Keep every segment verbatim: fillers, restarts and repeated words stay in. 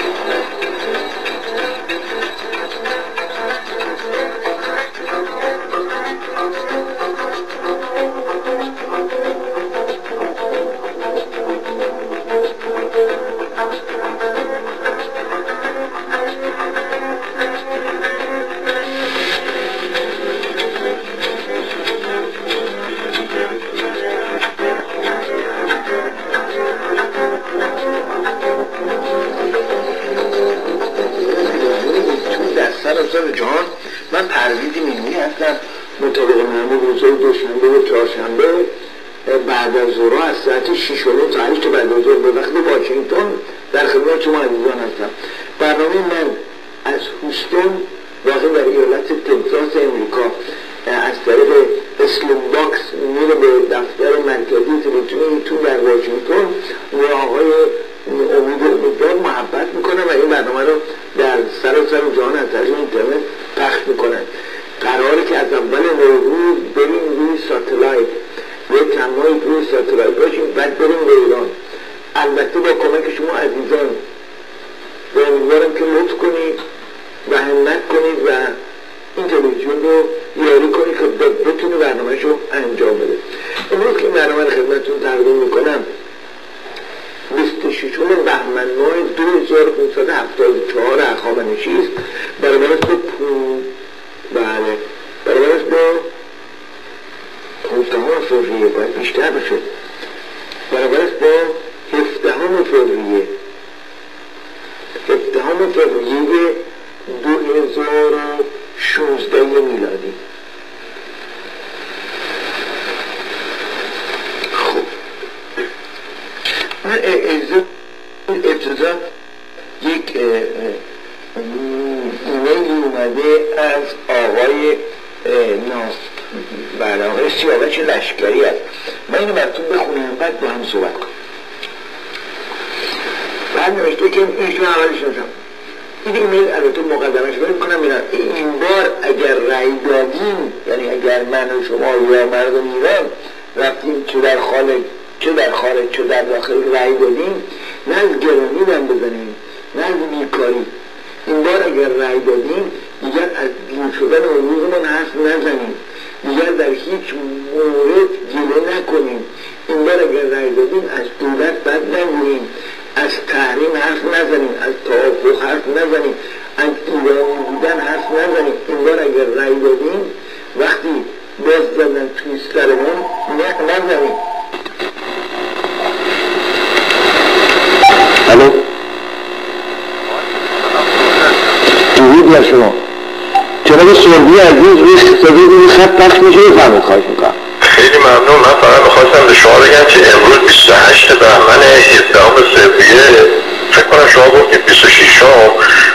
خیلی ممنون. من فقط میخواستم به شما بگم که امروز بیست و هشت بهمن هفدهم فوریه فکر کنم شما گفتید بیست و ششم.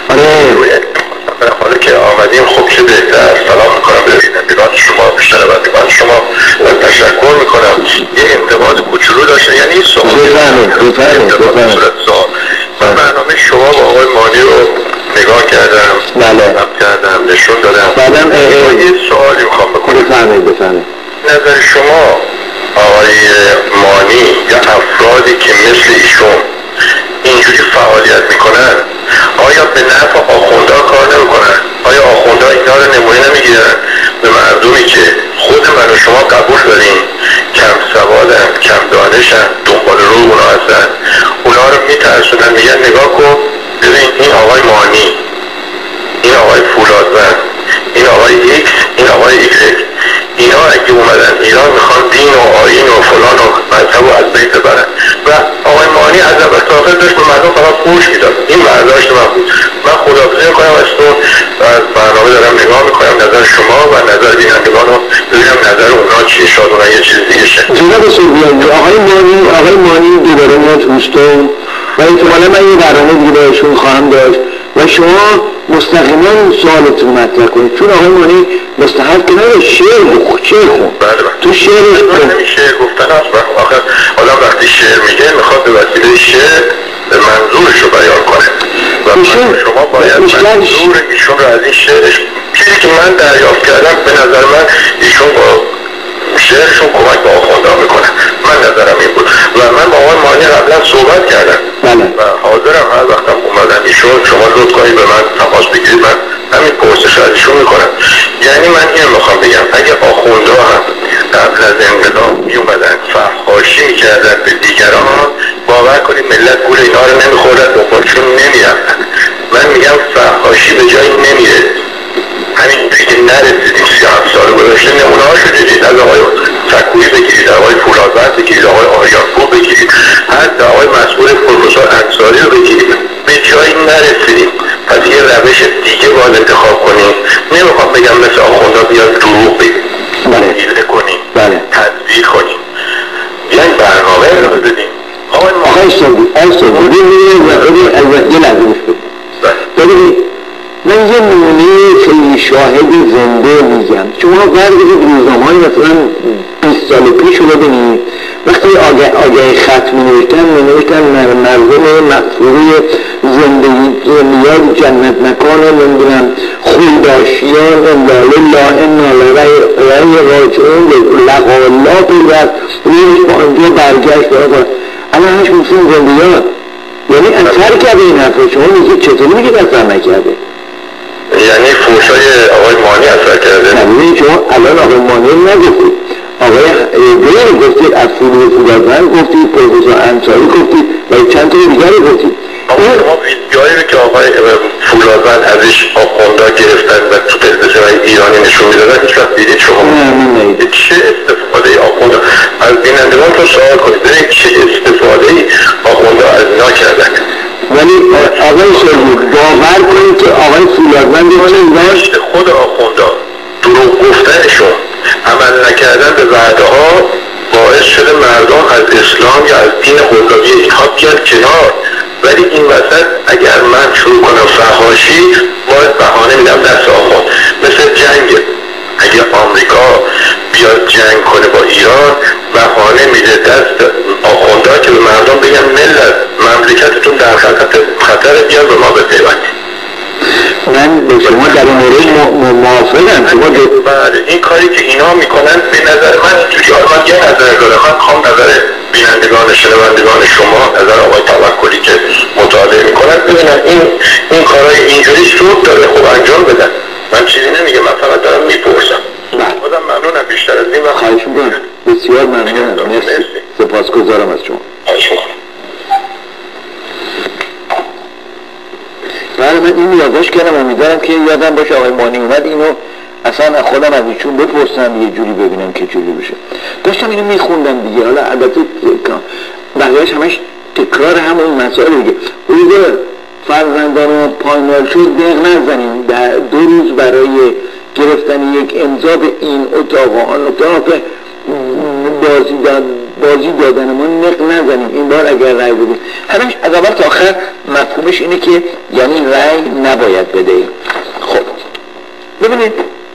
آره حالا که آمدیم خب چه بهتر. سلام میکنم به بینندگان شما، شنوندگان شما و تشکر میکنم. یه انتقاد کوچولو داشته، یعنی این سوال من برنامه شما با آقای مانی رو نگاه کردم، نگاه کردم، نشون دادم. بعدم یه سوالی میخوام بکنم. بفرمایید بفرمایید. نظر شما آقای مانی یا افرادی که مثل ایشون اینجوری فعالیت میکنن آیا به نفع آخوندها کار نمیکنن؟ آیا آخوندها اینا رو نمونه نمیگیرن به مردمی که خود من و شما قبول داریم کم سوادن، کم دانشن، دنبال رو اونا هستن، اونا رو میترسونن میگن نگاه کن ببین این آقای مانی، این آقای فولادوند، این آقای ایکس، این آقای ایگرگ، اینا اگه اومدن ایران میخوان دین و آیین و فلان و مذهب و از بین ببرن و آقای مانی از اول تا آخر داشت به مردم فقط فوش میداد. این برداشت من بود. من خداحافظی میکنم ازتون و از برنامه دارم نگاه میکنم نظر شما و نظر بینندگان رو ببینم نظر اونا چیه، شاید اونا یه چیز دیگه شه. جناب سوریانی، آقای مانی آقای مانی دوباره میاد هوستون و احتمالا من یه برنامه دیگه بهشون خواهم داشت و شما مستقیما سوالتون مطرح کنید، چون آقای مانی مستحب که نره شعر بخون، شعر خون. بله تو شعرش کن. شعر گفتن هست آخر آدم وقتی شعر میگه میخواد به وسیله شعر منظورش رو بیان کنه و من شما باید منظور ایشون رو از این شعرش، چیزی که من دریافت کردم به نظر من ایشون با شعرشون کمک به آخوندها میکنه. من نظرم این بود و من با آقای مانی قبلا صحبت کردم بله. و حاضرم هر وقتم اومدن ایشون میخوام بگم اگه آخونده هم قبل از انقلاب میومدن فحاشی میکردن به دیگران، باور کنید ملت گول اینا رو نمیخوردن، دنبالشون نمیرفتن. من میگم فحاشی به جایی نمیره. همین که نرسیدیم سی هفت سال گذشته نمونه هاشو دیدید، از آقای سکویی بگیرید، آقای فولادوند بگیرید، آقای آریانپور بگیرید، حتی آقای مسئول پروفسور انصاری رو بگیرید، به جایی نرسیدیم. پس یه روش دیگه باید انتخاب کنیم. نمیخوام بگم مثل آخوندا بیاد دروغ بگیم، حیله کنیم، تدبیر کنیم، بیاین برنامه رو بدیم. آقای سادی آقای سادی یه لحظه گوش بدید. من یه نمونه خیلی شاهد زنده میگم. شما برگردید روزنامه‌های مثلا بیست سال پیش رو ببینید، وقتی آگه آگه خط می‌نوشتن می‌نوشتن مردم مقصوری زندگی میاد جنت مکان نمیدونم خودداشیان لاله لا انا لرای راجعون لقالا پیوست رویش با آنجا برگشت داره. الان همش می‌سیم زندگیات، یعنی اثر کرده این حرفه. شما میگید چطوری میگید اثر نکرده؟ یعنی فوشای آقای مانی اثر کرده؟ نمیدونی شما الان آقای مانی نگفتید، آقای غیر گفتید، از فولو فولادوند گفتید، پروفسور انصاری گفتید و چند تا دیگری گفتید. شما ویدیوهایی رو که آقای فولادوند ازش آخوندا گرفتن و تو تلویزیون‌های ایرانی نشون میدادن هیچ وقت دیدید شما؟ نه من ندیدم. چه استفاده آخوندا از بینندگان تو سوال کنید ببینید چه استفاده آخوندا از اینا کردن. ولی آقای شروع باور کنید که آقای فولادوند داشت خود آخوندا دروغ گفتنشون عمل نکردن به وعده ها باعث شده مردم از اسلام یا از دین قلابی اینها بیان کنار. ولی این وسط اگر من شروع کنم فحاشی باید بهانه میدم دست آخوند. مثل جنگ، اگر آمریکا بیاد جنگ کنه با ایران بهانه میده دست آخوندا که به مردم بگن ملت مملکتتون در خطر خطر بیاد به ما بپیوندید. من به شما در این مورد موافقم. شما بله این کاری که اینا میکنن به نظر من اینجوری آرمان یه نظر داره. من خوام نظر بینندگان شنوندگان شما، نظر آقای توکلی که مطالعه میکنن ببینن این این کارهای اینجوری سود داره خب انجام بدن. من چیزی نمیگم، من فقط دارم میپرسم. خودم ممنونم بیشتر از این وقت. خواهش میکنم. بسیار ممنونم. مرسی. سپاسگزارم از شما. خواهش میکنم. بله من این یادداشت کردم، امیدوارم که یادم باشه آقای مانی اومد اینو اصلا خودم از ایشون بپرسم یه جوری ببینم که جوری بشه. داشتم اینو میخوندم دیگه، حالا البته بقیه‌اش همش تکرار همون مسائل دیگه. روز فرزندان پایمال شد دق نزنیم، دو روز برای گرفتن یک امضا به این اتاق و آن اتاق بازی داد بازی دادن ما نق نزنیم. این بار اگر رأی بدیم همش از اول تا آخر مفهومش اینه که یعنی رأی نباید بده. خب ببینید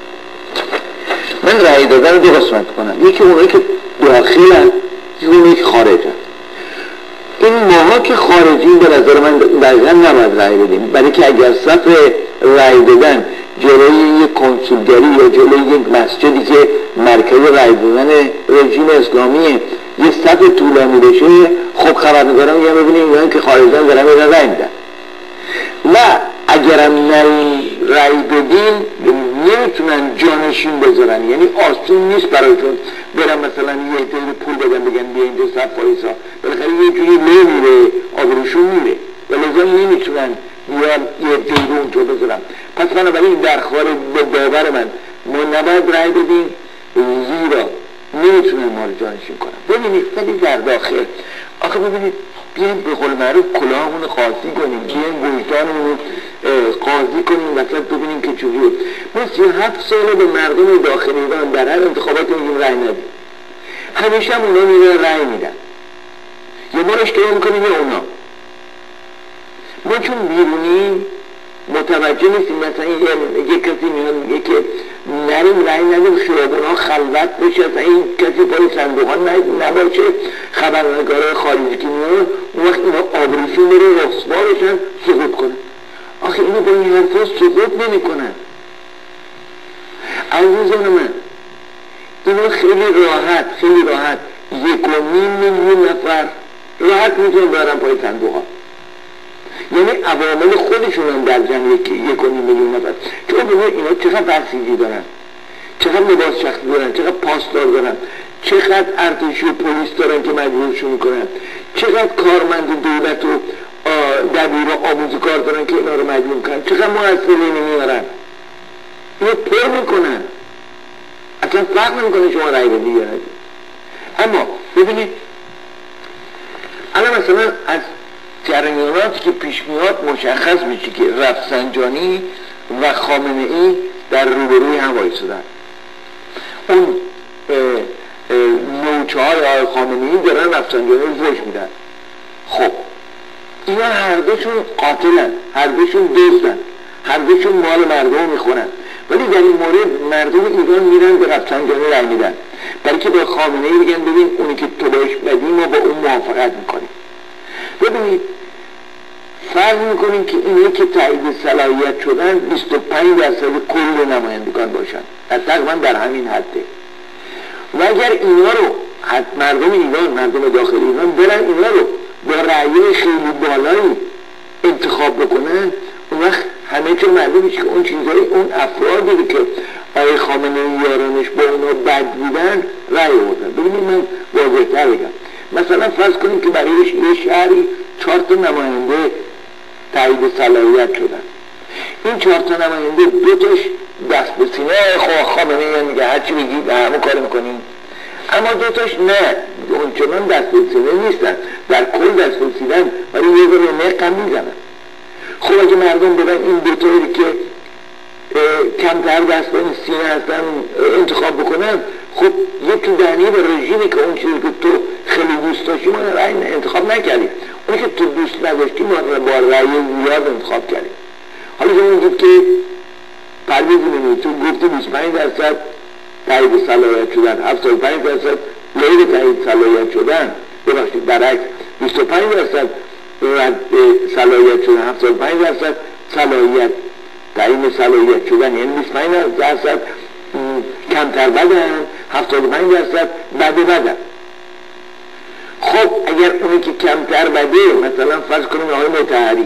من رأی دادن رو دو قسمت کنم، یکی اونایی که داخلن یکی اونایی که خارجن. این ماها که خارجین به نظر من دقیقا نباید رأی بدیم، برای که اگر صف رأی دادن جلوی یک کنسولگری یا جلوی یک مسجدی که مرکز رأی دادن رژیم اسلامیه یه صف طولانی بشه، خب خبرنگارا میگن ببینید اینا که خارجن دارن میرن رأی میدن. و اگرم رأی بدیم نمیتونن جانشین بذارن، یعنی آسون نیست برایشون برن مثلا یه عده پول بدن بگن بیا اینجا صف وایسا، بالاخره یه جوری نمیره آبروشون میره و لذا نمیتونن یا یه عده رو اونجا بذارن. پس بنابراین در خارج به باور من ما نباید رأی بدیم، زیرا نمیتونن ما رو جانشین کنن. ببینید ولی در داخل آخه ببینید بیایم به قول معروف کلاهمون قاضی کنیم، بیایم وجدانمون قاضی کنیم وسط ببینیم که چجوریه. ما سی و هفت ساله به مردم داخل ایران در هر انتخابات میگیم رأی ندیم، همیشه هم اونا میرن رأی میدن، یا ما اشتباه میکنیم یا اونا. ما چون بیرونیم متوجه نیستیم. مثلا یه کسی میاد میگه که نریم رأی ندیم خیابون ها خلوت بشه، اصلا این کسی پای صندوق ها نباشه، خبرنگارای خارجی که میاد اون وقت اینا آبروشون بره رسوا بشن سقوط کنن. آخه اینا با این حرفا سقوط نمی کنن. عزیزان من اینا خیلی راحت خیلی راحت یک و نیم میلیون نفر راحت میتونن برن پای صندوق ها، یعنی عوامل خودشون هم در جمع یک و نیم میلیون نفر. چون ببینید اینا چقدر بسیجی دارن چقدر لباس شخصی دارن، چقدر پاسدار دارن، چقدر ارتشی و پلیس دارن که مجبورشون میکنن، چقدر کارمند دولت و دبیر و آموزگار دارن که اینا رو مجبور میکنن، چقدر مؤثرینی میارن، اینو پر میکنن، اصلا فرق نمیکنه شما رای بدی یا ندی. اما ببینید الان مثلا از جریاناتی که پیش میاد مشخص میشه که رفسنجانی و خامنه ای در روبروی هم وایسادن. اون نوچه های آقای خامنه ای دارن رفسنجانی رو فوش میدن. خب اینا هر دوشون قاتلن، هر دوشون دزدن، هر دوشون مال مردم میخورن، ولی در این مورد مردم ایران میرن به رفسنجانی رای میدن، برای که به خامنه ای بگن ببین اونی که تو باش بدی ما با اون موافقت میکنیم. ببینید فرض میکنیم که اینه که تایید صلاحیت شدن بیست و پنج درصد کل نمایندگان باشن، تقریبا در همین حده. و اگر اینا رو مردم ایران، مردم داخل ایران برن اینا رو با رأی خیلی بالایی انتخاب بکنن، اون وقت همه چون معلوم میشه که اون چیزایی اون افرادی که آقای خامنه ای یارانش با اونا بد بودن رأی آوردن. ببینید من واضح‌تر بگم، مثلا فرض کنیم که برای یه شهری چهار تا نماینده تایید صلاحیت شدن، این چهار تا نماینده دو تاش دست به سینه خواه خامنه ای میگه هرچی بگید همه کار میکنیم، اما دو تاش نه اون چنان دست به سینه نیستن، در کل دست به سینه ولی یه ذره نقم میزنن. خب اگه مردم بدن این دو تایی که کمتر دست به سینه هستن انتخاب بکنن، خب یه تو دهنی به رژیمی که اون چیزی که تو خیلی دوست داشتی ما رأی انتخاب نکردیم، اون که تو دوست نداشتی ما با رأی زیاد انتخاب کردیم. حالا شما میگید که پرویز نمیدید تو گفتی بیست و پنج درصد تایید صلاحیت شدن، هفتاد و پنج درصد غیر تایید صلاحیت شدن، ببخشید برعکس بیست و پنج درصد صلاحیت شدن، هفتاد و پنج درصد صلاحیت تعیین صلاحیت شدن، یعنی بیست و پنج درصد کمتر بدن، هفتاد و پنج درصد بده بدن. خب اگر اونی که کمتر بده مثلا فرض کنیم آقای مطهری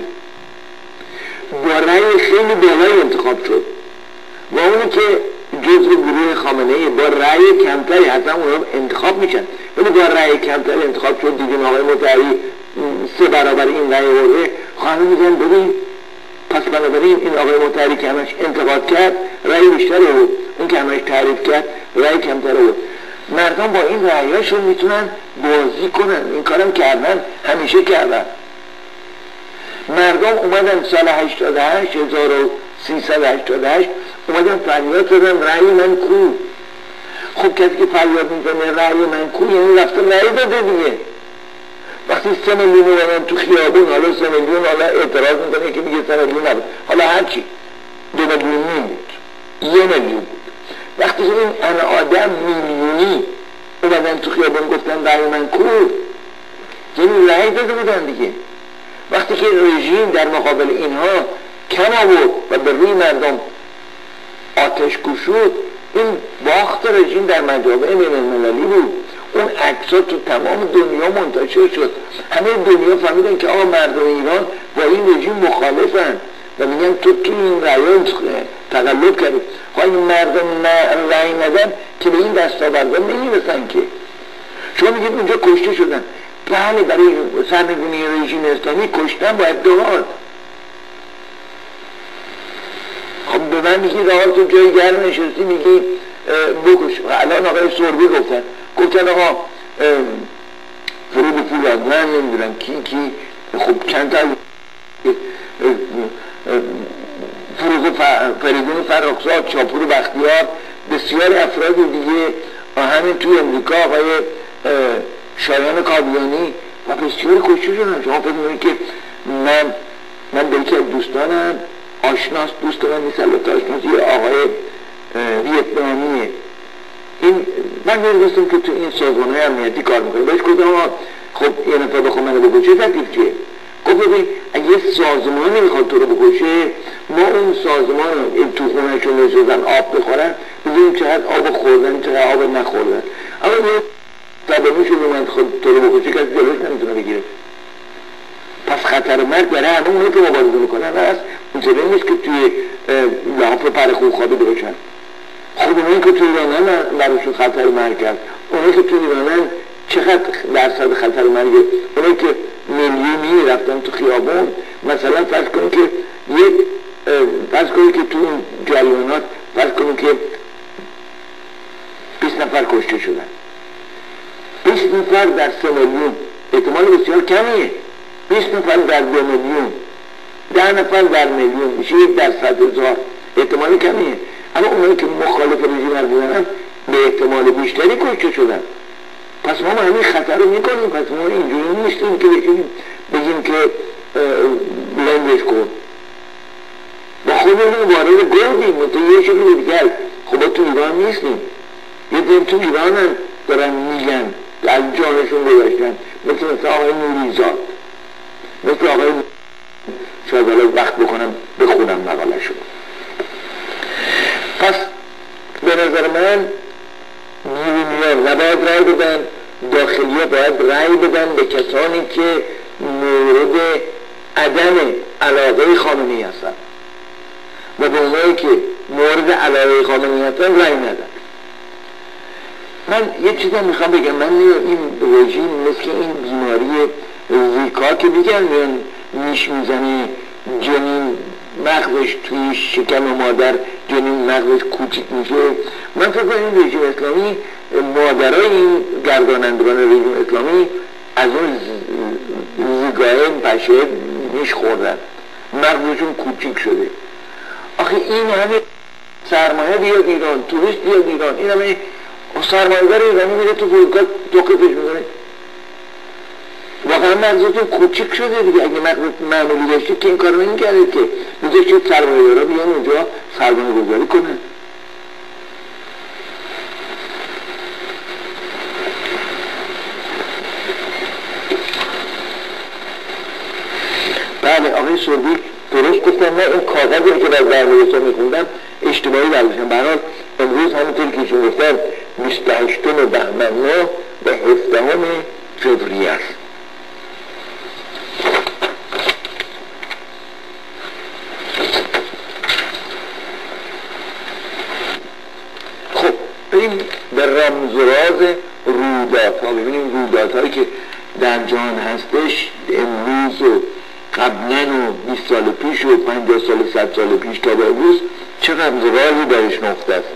با رأی خیلی بالای انتخاب شد و اونی که جزء گروه خامنه ای با رأی کمتری حتی اونا انتخاب میشن، ولی با رأی کمتری انتخاب شد، دیدیم آقای مطهری سه برابر این رأی ورده، خانه میگن ببین پس بنابراین این آقای مطهری که همش انتقاد کرد رأی بیشتر بود، اون که همش تعریف کرد رأی کمتر بود. مردم با این رأیاشون میتونن بازی کنن، این کارم کردن، همیشه کردن. مردم اومدن سال هشتاد و هشت هزار و سیصد و هشتاد و هشت اومدن فریاد زدن رأی من کو. خب کسی که فریاد میزنه رأی من کو یعنی رفته رأی داده دیگه. وقتی سه میلیون اومدن تو خیابون، حالا سه میلیون حالا اعتراض میکنه که میگه سه میلیون نبود، حالا هرچی دو میلیون بود، یه میلیون بود. وقتی این ان آدم میلیونی اومدن تو خیابون گفتن رأی من کو، یعنی رأی داده بودن دیگه. وقتی که رژیم در مقابل اینها کم آورد و به روی مردم آتش گشود، این باخت رژیم در مجامع بین المللی بود. اون عکس‌ها تو تمام دنیا منتشر شد، همه دنیا فهمیدن که آقا مردم ایران با این رژیم مخالفن و میگن تو تو این رأیان تقلب کردی. خواهی مردم رأی ندن که به این دستاوردها نمیرسن که. شما میگید اونجا کشته شدن، بله برای سرنگونی رژیم اسلامی کشتن باید داد. خب به من میگی راحت تو جای گرم نشستی میگی بکش. الان آقای سربی گفتن گفتن آقا فرود فولادمن نمیدونم کی کی خب چند تا فروغ فریدون فرخزاد، شاپور بختیار، بسیار افراد دیگه همین توی امریکا آقای شایان کابیانی و بسیار کشته شدن. شما فکر می‌کنید که من من به یکی از دوستانم آشناس، دوست من نیست البته آشناس، یه آقای ویتنامیه، این من می‌دونستم که تو این سازمان‌های امنیتی کار می‌کنه. بهش گفتم خب یه نفر بخوام منو بکشه تکلیف چیه؟ گفت ببین اگه یه سازمانی میخواد تو رو بکشه، ما اون سازمان رو این تو خونه‌شون نشستن آب بخورن ببینیم چقدر آب خوردن چقدر آب نخوردن. اما یه تبانیشون اومد خود تو رو بکشه کسی جلوش نمیتونه بگیره. پس خطر مرگ برای همه اونه که مبارزه میکنن هست، اونطوری نیست که توی لحاف پر خوب خوابیده باشن. خب اونایی که تو ایرانن براشون خطر مرگ کرد، اونایی که تو ایرانن چقدر درصد خطر مرگه؟ اونایی که میلیونی رفتن تو خیابون، مثلا فرض کنید که یک فرض کنید که تو اون جریانات فرض کنید که بیست نفر کشته شدن، بیست نفر در سه میلیون احتمال بسیار کمیه. بیست نفر در دو میلیون، ده نفر در میلیون میشه یک در صد هزار، احتمال کمیه. اما اونایی که مخالف رژیم هستن به احتمال بیشتری کشته شدن. پس ما همین خطر رو میکنیم. پس ما اینجوری نیستیم که بگیم بگیم که بلندش کن با خودمون وارد گردیم متوجه شکل دیگر. خب تو ایران نیستیم، یه دیم تو ایران هم دارن میگن از جانشون گذاشتن، مثل مثل آقای نوریزاد، مثل آقای شاید الان وقت بکنم بخونم مقاله شد. پس به نظر من نیرومیان نباید رای بدن، داخلی باید رای بدن به کسانی که مورد عدم علاقه خامنه‌ای هستن و به اونایی که مورد علاقه خامنه‌ای هستن رای ندن. من یه چیزا میخوام بگم، من این رژیم مثل این بیماری زیکا که میگن میان میش میزنه جنین مغزش توی شکم مادر جنین مغزش کوچیک میشه، من فکر کنم این رژیم اسلامی مادرای این گردانندگان رژیم اسلامی از اون زیگاه پشه میش خوردن، مغزشون کوچیک شده. آخه این همه سرمایه بیاد ایران، توریست بیاد ایران، این همه سرمایه‌دار ایرانی میره تو فرودگاه توقیفش میکنه. واقعا مغزتون کوچیک شده دیگه. اگه مغزت معمولی داشتید که این کارو نمی‌کردید که میذاشتید سرمایه‌دارا بیان اونجا سرمایه گذاری کنن. بله آقای سربی درست گفتم. من این کاغذی که در برنامه‌ها میخوندم اشتباهی برداشتم. به هر حال امروز همونطور که ایشون گفتن بیست و هشتم بهمن ماه و هفدهم فوریه است. خب بریم به رمز و راز رویدادها، ببینیم رویدادهایی که در جهان هستش امروز و قبلا و بیست سال پیش و پنجاه سال صد سال پیش تا به امروز چه رمز و رازی درش نقطه است.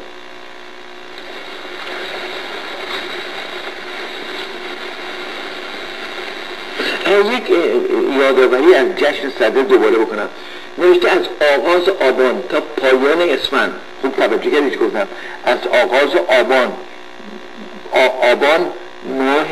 یک یادآوری از جشن صدر دوباره بکنم. نوشته از آغاز آبان تا پایان اسفند. خوب توجه کردید گفتم از آغاز آبان. آبان ماه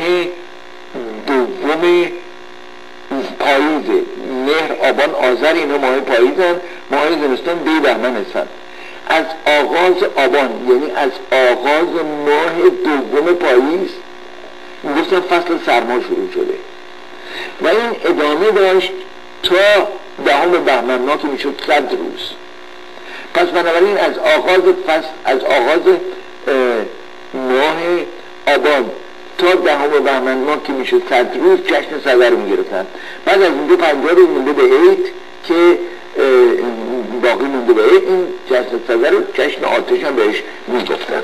دوم پاییزه، مهر آبان آذر اینا ماه پاییزن، ماه زمستان دی بهمن هستن. از آغاز آبان یعنی از آغاز ماه دوم پاییز میگفتن فصل سرما شروع شده و این ادامه داشت تا دهم بهمن ماه که میشد صد روز. پس بنابراین از آغاز فصل از آغاز ماه آبان تا دهم بهمن ماه که میشه صد روز جشن صدر رو میگرفتن. بعد از اونجا پنجاه روز مونده به عید که باقی مونده به عید، این جشن صدر رو جشن آتش هم بهش میگفتن.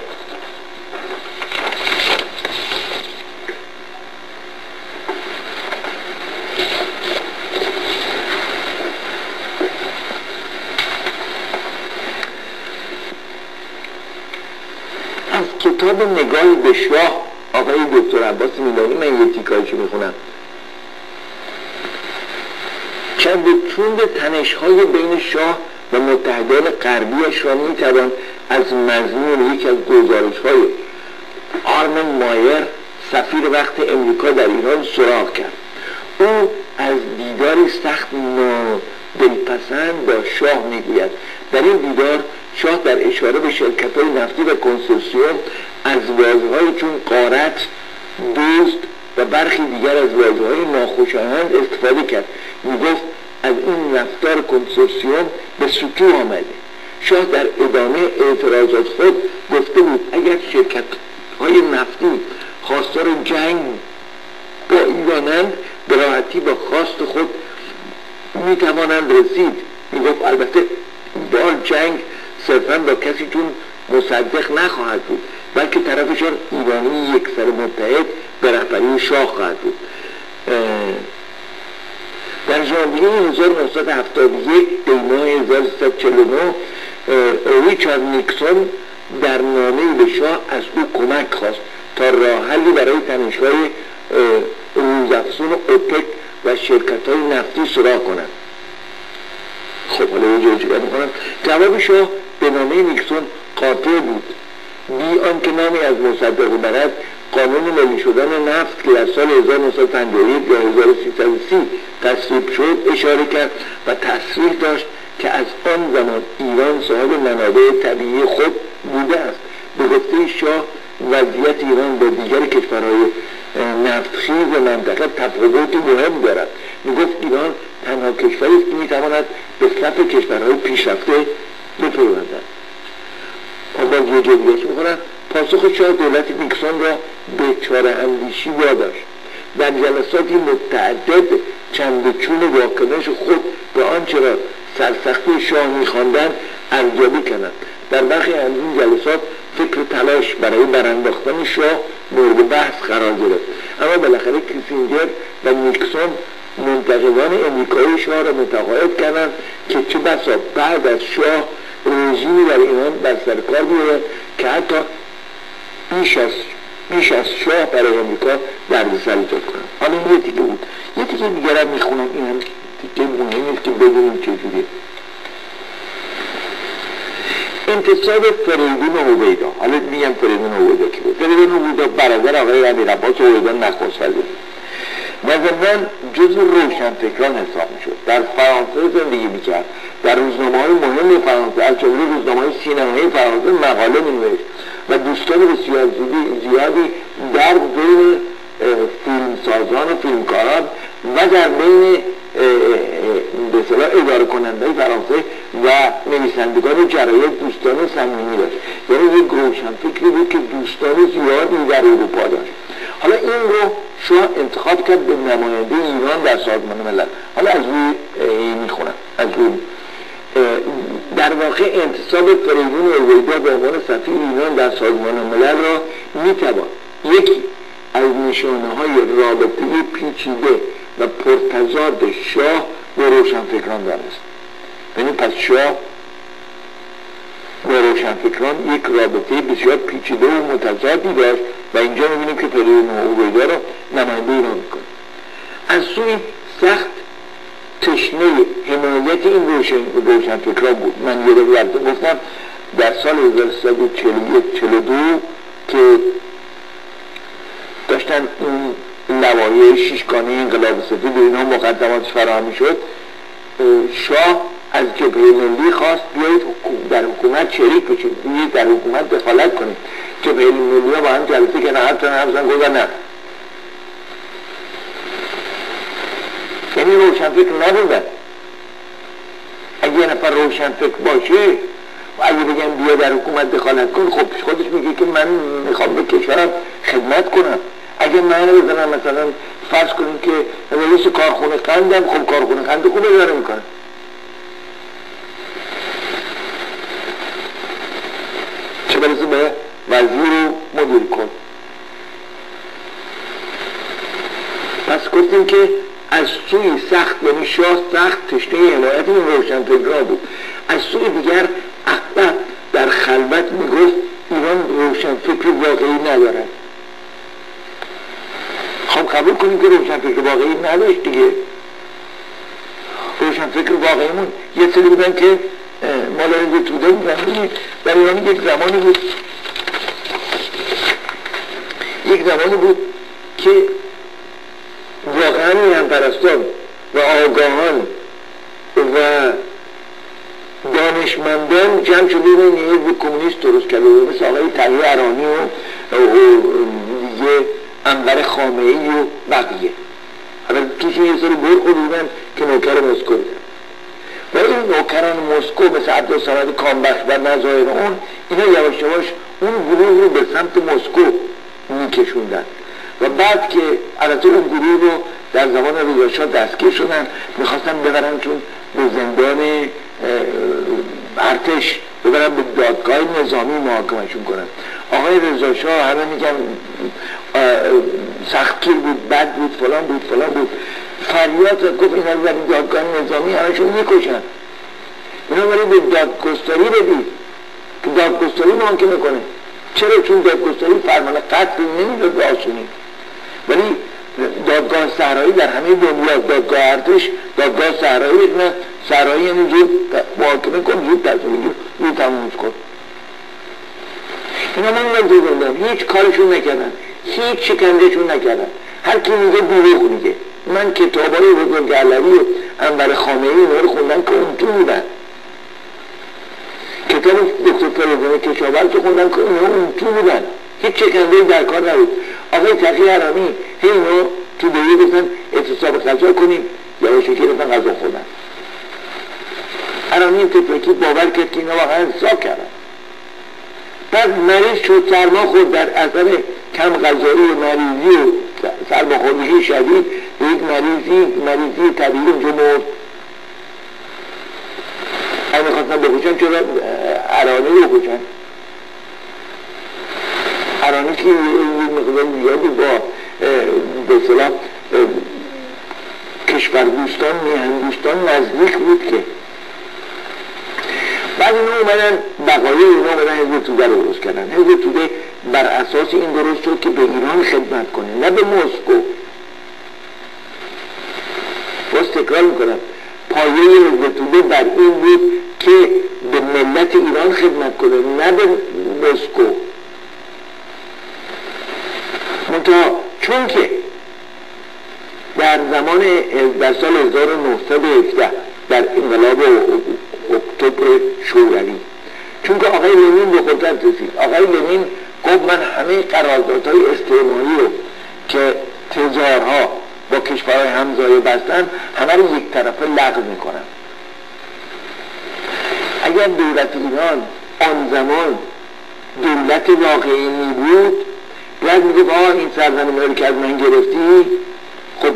از کتاب نگاهی به شاه آقای دکتر عباس میلانی من یه تیکایشو میخونم. چند چون به تنش‌های بین شاه و متحدان غربیش را میتوان از مضمون یکی از گزارش‌های آرمن مایر سفیر وقت امریکا در ایران سراغ کرد. او از دیداری سخت نادلپسند با شاه میگوید. در این دیدار شاه در اشاره به شرکت‌های نفتی و کنسورسیوم از واژه‌های چون غارت، دزد و برخی دیگر از واژه‌های ناخوشایند استفاده کرد. میگفت از این رفتار کنسورسیوم به سطوح آمده. شاه در ادامه اعتراضات خود گفته بود اگر شرکت‌های نفتی خواستار جنگ با ایرانند به راحتی با خواست خود میتوانند رسید. میگفت البته بار جنگ صرفا با کسی چون مصدق نخواهد بود، بلکه طرفشان ایرانی یک سر متحد به رهبری شاه خواهد بود. در ژانویه هزار و نهصد و هفتاد و یک دیماه هزار و سیصد و چهل و نه ریچارد نیکسون در نامه‌ای به شاه از او کمک خواست تا راه حلی برای تنش‌های روزافزون اوپک و شرکت‌های نفتی سراغ کنند. خب حالا اینجا چیکار می‌کنن؟ جواب شاه به نامه نیکسون قاطع بود. بی آنکه نامی از مصدق برد، قانون ملی شدن نفت که در سال هزار و نهصد و پنجاه و یک یا هزار و سیصد و سی تصویب شد اشاره کرد و تصریح داشت که از آن زمان ایران صاحب منابع طبیعی خود بوده است. به گفته شاه وضعیت ایران با دیگر کشورهای نفتخیز منطقه تفاوتی مهم دارد. میگفت ایران تنها کشوری است که میتواند به صف کشورهای پیشرفته بپیوندد. باز یه جدیدش میکنن. پاسخ شاه دولت نیکسون را به چاره اندیشی واداشت. در جلساتی متعدد چند چون واکنش خود به آنچه را سرسختی شاه میخواندند ارزیابی کردند. در برخی از این جلسات فکر تلاش برای برانداختن شاه مورد بحث قرار گرفت، اما بالاخره کیسینجر و نیکسون منتقدان امریکایی شاه را متقاعد کردند که چه بسا بعد از شاه رژیمی در ایران بر سر کار بیاید که حتی بیش از بیش از شاه برای امریکا دردسر ایجاد کنند. حالا این یه تیکه بود. یه تیکه دیگر هم میخونم، این هم تیکه مهمی است که بدونیم چجوریه. انتصاب فریدون هویدا. حالا میگم فریدون هویدا کی بود؟ فریدون هویدا برادر آقای امیرعباس هویدا نخست وزیر و ضمن جزو روشنفکران حساب میشد. در فرانسه زندگی میکرد. در روزنامه‌های مهم فرانسه از جمله روزنامه‌های سینمایی فرانسه مقاله می‌نوشت و دوستان بسیار زیادی در بین فیلمسازان و فیلمکاران و در بین به اصطلاح اداره کننده‌های فرانسه و نویسندگان جراید دوستان صمیمی داشت. یعنی یک روشنفکری بود که دوستان زیادی در اروپا داشت. حالا این رو شاه انتخاب کرد به نماینده ایران در سازمان ملل. حالا از روی میخونم از روی در واقع انتصاب فریدون هویدا به عنوان سفیر ایران در سازمان ملل را میتوان یکی از نشانه های رابطه پیچیده و پرتضاد شاه با روشنفکران دانست. یعنی پس شاه با روشنفکران یک رابطه بسیار پیچیده و متضادی داشت و اینجا میبینیم که فریدون هویدا را نماینده ایران میکنه. از سوی سخت تشنه حمایت این روشن روشنفکران بود. من یه رو براتون گفتم در سال هزار و سیصد و چهل و یک چهل و دو که داشتن اون لوایح شیشگانه انقلاب سفید و اینها مقدماتش فراهم شد، شاه از جبهه ملی خواست بیایید در حکومت شریک بشید، بیایید در حکومت دخالت کنید. جبهه ملی ها با هم جلسه که نه تا نه بزن گفتن نه. یعنی روشنفکر نبودن. اگه یه نفر روشنفکر باشه و اگه بگم بیا در حکومت دخالت کن، خب خودش میگه که من میخوام به کشورم خدمت کنم. اگه من بزنم مثلا فرض کنیم که رئیس کارخونه قندم، خب کارخونه قند خوب اداره میکنم. چه برسه به وزیر و مدیر کل. پس گفتیم که از سوی سخت یعنی شاه سخت تشنه حمایت این روشنفکران بود. از سوی دیگر احمد در خلوت میگفت ایران روشنفکر واقعی ندارد. خب قبول کنیم که روشنفکر واقعی نداشت دیگه. روشنفکر واقعیمون یه سری بودن که مالارنج توده بودن. در ایران یک زمانی بود یک زمانی بود که واقعا میهن پرستان و آگاهان و دانشمندان جمع شده بودن یه حزب کمونیست درست کرده بود، مثل آقای تقی ارانی و دیگه انور خامنه‌ای و بقیه. حالا توشون یه سری برخ بودن که نوکر مسکو بودن و این نوکران مسکو مثل عبدالصمد کامبخش و نظایر اون اینا یواش یواش اون گروه رو به سمت مسکو میکشوندن و بعد که البته اون گروه رو در زمان رضا شاه دستگیر شدن، میخواستن ببرن چون به زندان ارتش، ببرن به دادگاه نظامی نظامی محاکمشون کنن. آقای رضا شاه همه میگن سختگیر بود، بد بود، فلان بود فلان بود، فریاد گفت اینا رو در دادگاه نظامی همشون میکشن. اینا ولی به دادگستری بدید که دادگستری محاکمه کنه. چرا؟ چون دادگستری فرمان قتل نمیداد به آسونی، ولی دادگاه صحرایی در همه دنیا، دادگاه ارتش، دادگاه صحرایی، نه صحرایی یعنی زود محاکمه کن، زود تصمیم گیر، زود تمومش کن. اینا من نمیدونم، هیچ کارشون نکردن، هیچ شکندهشون نکردن. هر کی میگه دروغ میگه. من کتابای بزرگ علوی و انور خامنه‌ای اینا رو خوندم که اون تو بودن. کتاب دکتر فریدون کشاورز رو خوندم که اینا اون تو بودن. هیچ شکنده‌ای در کار نبود. آقای تقی حرامی هی اینو تو دویه گفتن اعتصاب غذا کنیم، یواشکی رفتن غذا خوردن. حرامی تفلکی باور کرد که اینا واقعا حساب کردن. بعد مریض شد، سرما خورد، در اثر کم غذایی و مریضی و سرماخوردگی شدید به یک مریضی مریضی طبیعی اونجا مرد. اگه میخواستن بکشن چرا حرانی رو بکشن؟ حرانی که مقدار زیادی با به اصطلاح کشور دوستان میهن دوستان نزدیک بود که بعد اینا اومدن بقایای اینا اومدن حزب توده رو درست کردن. حزب توده بر اساس این درست شد که به ایران خدمت کنه، نه به مسکو. باز تکرار میکنم، پایه حزب توده بر این بود که به ملت ایران خدمت کنه، نه به مسکو. منتها چون که در زمان در سال هزار و نهصد و هفده در انقلاب اکتبر شوروی، چون که آقای لنین به قدرت رسید، آقای لنین گفت من همه قراردادهای استعماری رو که تجارها با کشورهای همسایه بستن همه رو یک طرفه لغو میکنم. اگر دولت ایران آن زمان دولت واقعی می بود، باید میگه آه این سرزمین رو که از من گرفتی، خب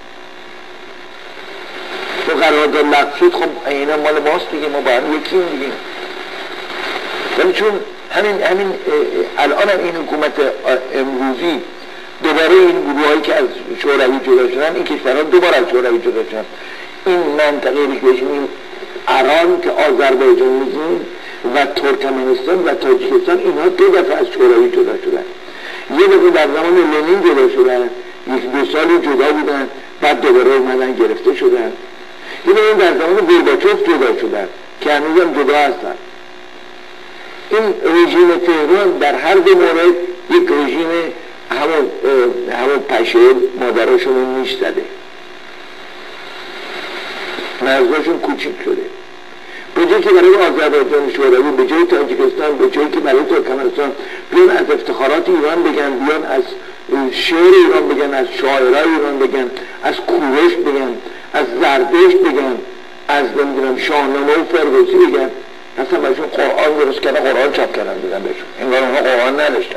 تو قرارداد لغو شد، خب اینا مال ماست دیگه، ما با هم یکیم دیگه. ولی چون همین همین الان هم این حکومت امروزی دوباره این گروه هایی که از شوروی جدا شدن، این کشورها دوباره از شوروی جدا شدن، این منطقه رو که بهشون ایران که آذربایجان میگیم و ترکمنستان و تاجیکستان، اینها دو دفعه از شوروی جدا شدن. یه دفعه در زمان لنین جدا شدن، یک دو سالی جدا بودن، بعد دوباره اومدن گرفته شدن. یه دفعه در زمان گورباچوف جدا شدن که هنوز هم جدا هستن. این رژیم تهران در هر دو مورد یک رژیم همون همون پشه مادراشون رو نیش زده، مرزاشون کوچیک شده. به جایی که برای آذربایجان شوروی، به جای تاجیکستان، به جایی که برای ترکمنستان بیان از افتخارات ایران بگن، بیان از شعر ایران بگن، از شاعرای ایران بگن، از کوروش بگن، از زردشت بگن، از نمیدونم شاهنامه و فردوسی بگن، اصلا برایشون قرآن درست کردن، قرآن چاپ کردن بگن بهشون، انگار اونها قرآن نداشتن.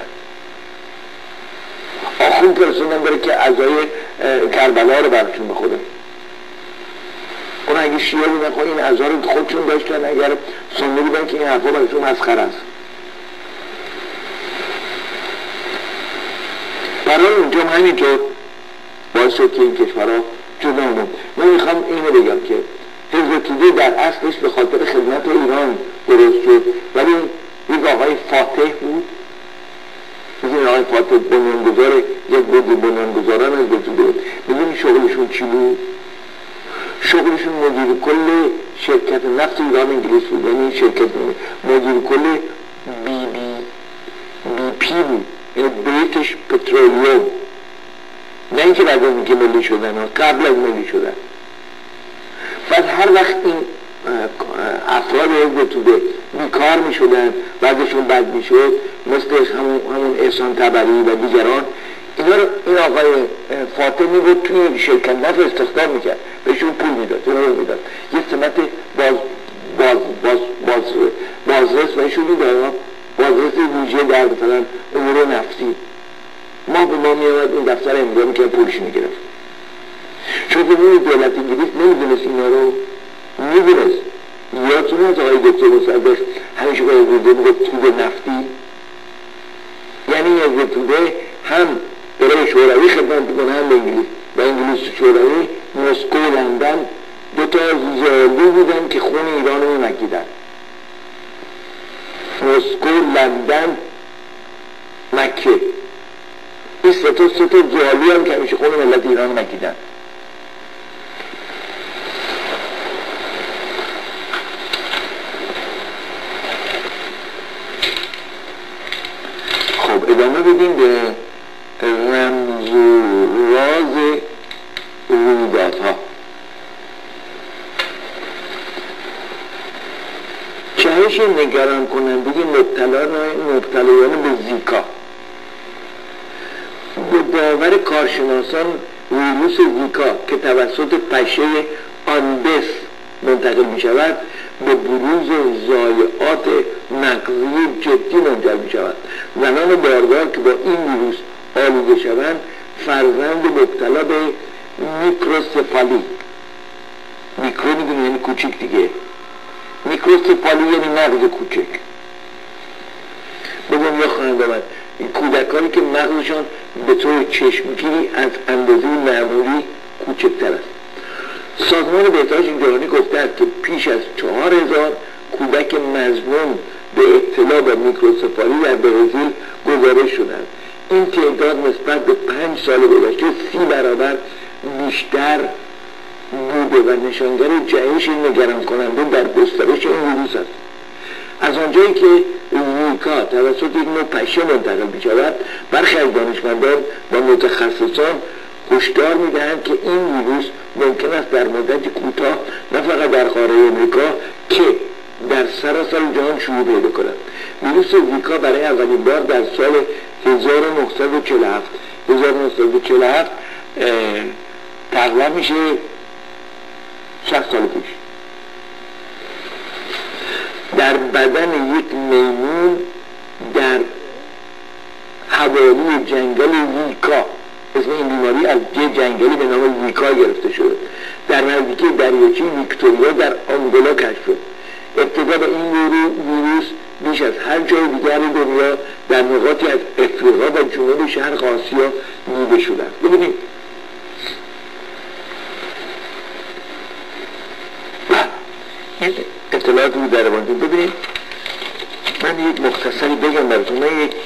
آخون پرسوندن بره که عزای کربلا رو براشون بخوره. اون اگه شیعه بودن خب این عزا رو خودشون داشتن، اگر سنی بودن که این حرفا براشون مسخره است. برای اونجا همینطور باعث شد که این کشورها جدا موند. من میخوام اینو بگم که حزب توده در اصلش به خاطر خدمت ایران درست شد، ولی یک آقای فاتح بود. این آقای فاتح بنیانگذار یک بود بنیانگذاران حزب توده بود. میدونی شغلشون چی بود؟ شغلشون مدیر کل شرکت نفت ایران انگلیس بود، یعنی شرکت مدیر کل بی بی بی پی بود، یعنی بریتیش پترولیوم. نه اینکه بعد از اینکه ملی شدن، قبل از ملی شدن. بعد هر وقت این افراد حزب توده بیکار می شدن، بعدشون بد می شد، مثل همون, همون احسان طبری و دیگران، اینا رو این آقای فاطمی می بود توی شرکت نفت استخدام می کرد، بهشون پول می داد، اینا رو می داد، یه سمت باز باز باز باز بازرس بهشون می داد، بازرس ویژه در مثلا امور نفتی. ما به ما می آمد این دفتر امضا می کرد، پولش می گرفت. چون که دولت انگلیس نمیدونست اینا رو، میدونست یادتون از آقای دکتر مصدق همیشه باید بوده میگه توده نفتی، یعنی از توده هم داره به شوروی خدمت میکنه هم به انگلیس و انگلیس شوروی. مسکو و لندن دو تا زالو بودن که خون ایران رو میمکیدن. مسکو، لندن، مکه، این سه تا سه تا زالو هم که همیشه خون ملت ایران رو مکیدن. خب ادامه بدیم به رمز و راز رویدادها. جهش نگران کننده مبتلایان به زیکا. به باور کارشناسان ویروس زیکا که توسط پشه آندس منتقل می شود به بروز ضایعات مغزی جدی منجر می شود. زنان باردار که با این ویروس آلوده شوند فرزند مبتلا به میکروسفالی، میکرو میدونی یعنی کوچک دیگه، میکروسفالی یعنی مغز کوچک. بگم یا خانده من این کودکانی که مغزشان به طور چشمگیری از اندازه معمولی کوچکتر است. سازمان بهداشت جهانی گفته است که پیش از چهار هزار کودک مظنون به ابتلا به میکروسفالی در برزیل گزارش شدند. این تعداد نسبت به پنج سال گذشته سی برابر بیشتر بوده و نشانگر جهش نگران کننده در گسترش این ویروس است. از آنجایی که زیکا توسط یک نوع پشه منتقل می شود، برخی از دانشمندان و متخصصان هشدار می دهند که این ویروس ممکن است در مدت کوتاه نه فقط در قاره امریکا که در سراسر جهان شیوع پیدا کند. ویروس زیکا برای اولین بار در سال هزار و نهصد و چهل و هفت هزار و نهصد و چهل و هفت تقریبا میشه شصت سال پیش در بدن یک میمون در حوالی جنگل ویکا، اسم این بیماری از یه جنگلی به نام ویکا گرفته شده، در نزدیکی دریاچه ویکتوریا در آنگولا کشف شد. ابتدا به این ویروس بیش از هر جای دیگر دنیا در نقاطی از افریقا و جنوب شرق آسیا دیده شده است. ببینید این اطلاعات رو در باندیم. ببینید من یک مختصری بگم براتون. من یک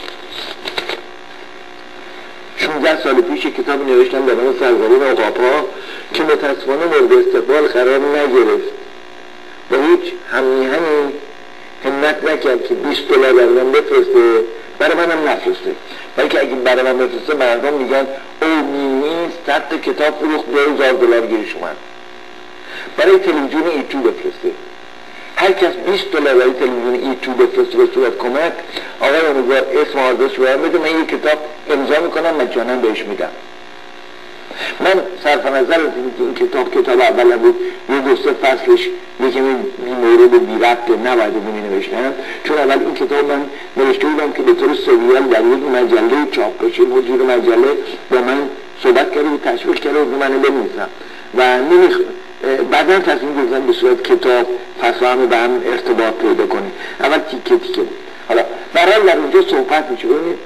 شانزده سال پیش کتاب نوشتم به نام سرزمین عقاب‌ها که متاسفانه مورد استقبال قرار نگرفت و هیچ هممیهنی همت نکرد که بیست دلار برای من بفرسته، برای منم نفرسته، بلکه اگه برای من بفرسته مردم میگن او میمیز صد کتاب فروخت دو هزار دلار گیرش اومد. برای تلویزیون ایتو بفرسته، هر کس بیست دلار برای تلویزیون ایتو بفرسته به صورت کمک، آقای امیدوار اسم آدرس رو بده، من یک کتاب امضا میکنم مجانا بهش میدم. من صرف نظر از این کتاب کتاب اولا بود، یه دو سه فصلش یکی بی مورد و بی ربط نباید بونی نوشتم، چون اول این کتاب من نوشته بودم که به طور سریال در یک مجله چاپ بشه. مدیر مجله با من صحبت کرده و تشویق کرده و من بنویسم و نمیخ... بعدا تصمیم گرفتم به صورت کتاب فصل همه به هم ارتباط پیدا کنیم. اول تیکه تیکه بود. حالا برای در اونجا صحبت میشه. ببینید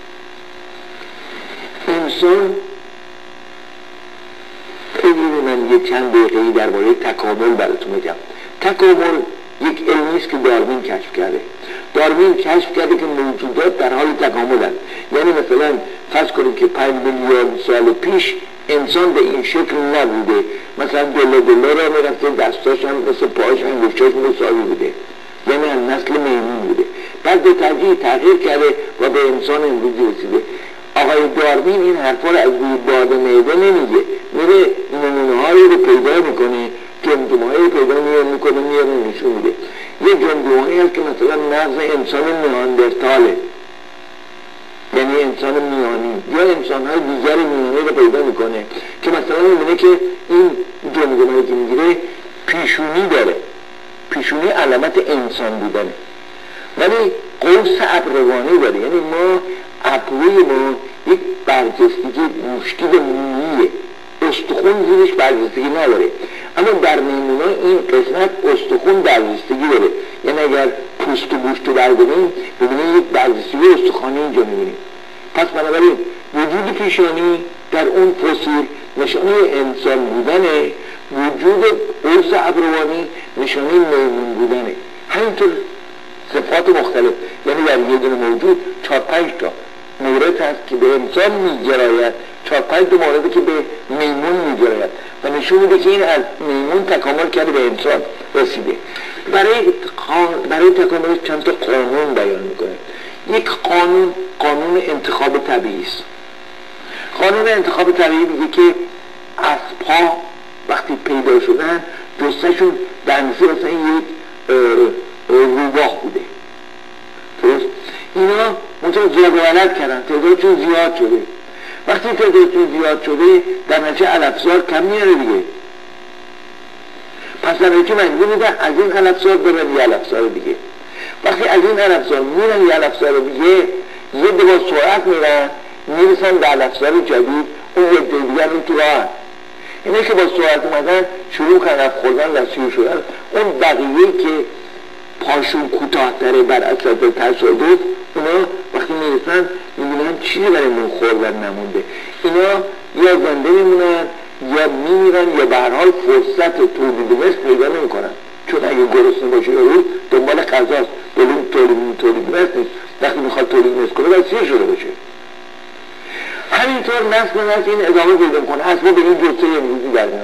انسان خیلی من یک چند دقیقه‌ای درباره تکامل براتون میگم. تکامل یک علمی است که داروین کشف کرده. داروین کشف کرده که موجودات در حال تکاملند. یعنی مثلا فرض کنیم که پنج میلیون سال پیش انسان به این شکل نبوده، مثلا دله دله را میرفته، دستاش هم مثل پاهاش انگشتاش مساوی بوده، یعنی از نسل میمون بوده. بعد به تدریج تغییر کرده و به انسان امروزی رسیده. آقای داروین این حرفا رو از روی باد معده نمیگه، میره نمونه‌هایی رو پیدا میکنه، جمجمه‌هایی پیدا میکنه، میاره نشون میده. یه جمجمه‌هایی هست که مثلا مغز انسان نیاندرتاله، یعنی انسان میانی، یا انسان‌های دیگر میانی رو پیدا میکنه که مثلا میبینه که این جمجمه‌هایی که میگیره پیشونی داره، پیشونی علامت انسان بودنه، ولی قوس ابروانی داره. یعنی ما ابروی ما یک برجستگی گوشتی و موییه، استخون زیرش برجستگی نداره، اما در میمونا این قسمت استخون برجستگی داره، یعنی اگر پوست و گوشت رو برداریم ببینیم یک برجستگی استخوانی اینجا میبینیم. پس بنابراین وجود پیشانی در اون فسیل نشانه انسان بودنه، وجود قرص ابروانی نشانه میمون بودنه. همینطور صفات مختلف، یعنی در یه دونه موجود چهار پنج تا مورد هست که به انسان میگراید، چهار پنج تا موردی که به میمون میگراید و نشون میده که این از میمون تکامل کرده به انسان رسیده. برای برای تکامل چند تا قانون بیان میکنه. یک قانون قانون انتخاب طبیعی است. قانون انتخاب طبیعی میگه که اسب‌ها وقتی پیدا شدن جثه‌شون در مثل مثلا یک روباه بوده. درست؟ اینا منطقه زیاد ولد کردن، تعدادشون زیاد شده. وقتی تعدادشون زیاد شده در نتیجه علفزار کم میاره دیگه. پس در نتیجه مجبور میدن از این علفزار برن یه علفزار دیگه. وقتی از این علفزار میرن یه علفزار دیگه، یه دو با سرعت میرن میرسن به علفزار جدید، اون یک دیگر رو تو راه. اینه که با سرعت اومدن شروع کردن خوردن و سیر شدن. اون بقیه که پاشون کوتاه تره بر اساس تصادف، اونا وقتی میرسن میبینن چیزی برای من خوردن نمونده، اینا یا زنده میمونن یا میمیرن یا به هر حال فرصت تولید مثل پیدا نمیکنن، چون اگه گرسنه باشه رو دنبال غذاست، تولید تولید تولید مثل نیست. وقتی میخواد تولید مثل کنه باید سیر شده باشه. همینطور نسل نسل این ادامه پیدا کنه، اصلا به این جثه امروزی در میاد.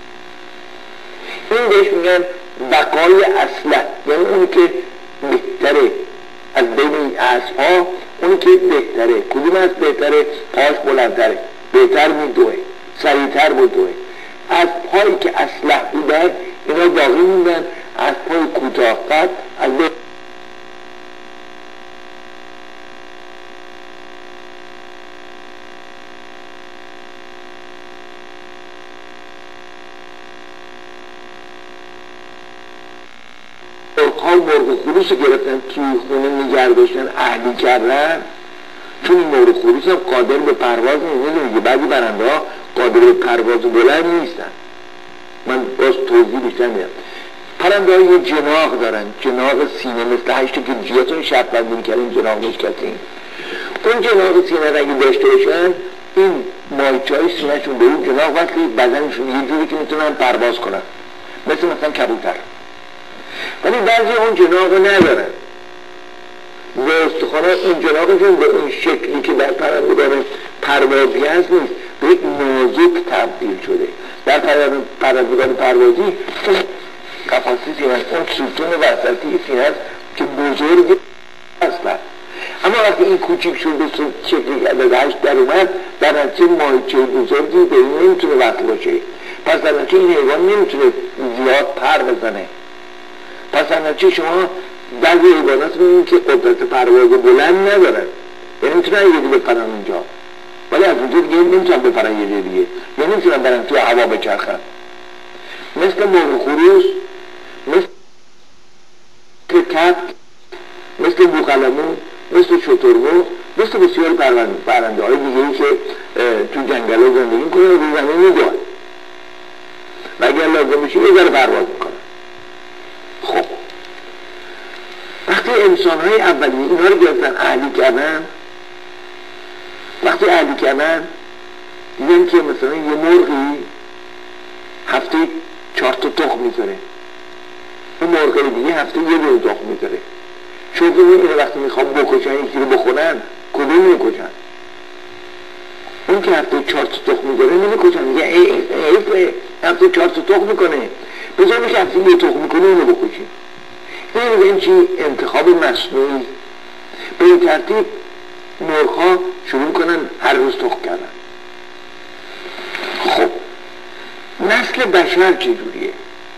این بهش میگن بقای اصله، یعنی اونی که بهتره از بین اسب‌ها، اونی که بهتره. کدوم از بهتره؟ پاش بلندتره، بهتر میدوه، سریعتر میدوه. از پایی که اصله بودن اینا باقی موندن، از پای کوتاه قد از بین مرغ خروس گرفتن توی خونه نگه داشتن، اهلی کردن، چون این مرغ خروس هم قادر به پرواز نیست. میگه بعضی برنده ها قادر به پرواز بلند نیستن. من باز توضیح بیشتر میدم. پرنده ها یه جناح دارن، جناح سینه، مثل هشت که جیاتون شرط بندی میکردیم جناح مشکلتیم. اون جناح سینه اگه داشته باشن، این مایچه های سینه شون به اون جناح وقتی بدنشون یه جوری که میتونن پرواز کنن، مثل مثلا کبوتر. ولی بعضی اون جناح رو ندارن و استخوانه این جناحشون به اون شکلی که در پرندگان پروازی هست نیست، به یک نازک تبدیل شده. در پرندگان پروازی اون قفاسی سینه هست، اون ستون وسطی سینه هست که بزرگ هستن. اما وقتی این کوچیک شد به شکلی عدد هشت در اومد، در نتیجه ماهیچه بزرگی به این نمیتونه وقت باشه. پس در نتیجه این حیوان نمیتونه زیاد پر بزنه. پس در نتیجه شما بعضی حیوانات میبینید که قدرت پرواز بلند ندارن، یعنی میتونن یه دیگه بپرن اونجا، ولی از اونجا دیگه نمیتونن بپرن یه دیگه دیگه، یعنی نمیتونن برن توی هوا بچرخن. مثل مرغ خروس، مثل کبک، مثل بوقلمون، مثل شترمرغ، مثل بسیار پرنده های دیگه ای که تو جنگل ها زندگی میکنن و روی زمین میدوان و اگر لازم بشه یه ذره پرواز میکنن. خب وقتی انسان های اولی اینا رو گرفتن اهلی کردن، وقتی اهلی کردن دیدن که مثلا یه مرغی هفته چهار تا تخم میذاره، اون مرغ دیگه هفته یه دو تخم میذاره. شما که اینه وقتی میخوام بکشن یکی رو بخورن کدوم میکشن؟ اون که هفته چهار تا تخم میذاره نمیکشن، میگه ای ای هفته چهار تا تخم میکنه، بذارم که هفته یه تخم میکنه اونو بکشیم. این این چی؟ انتخاب مصنوعی. به این ترتیب مرغ ها شروع کنن هر روز تخم کردن. خب نسل بشر چجوریه؟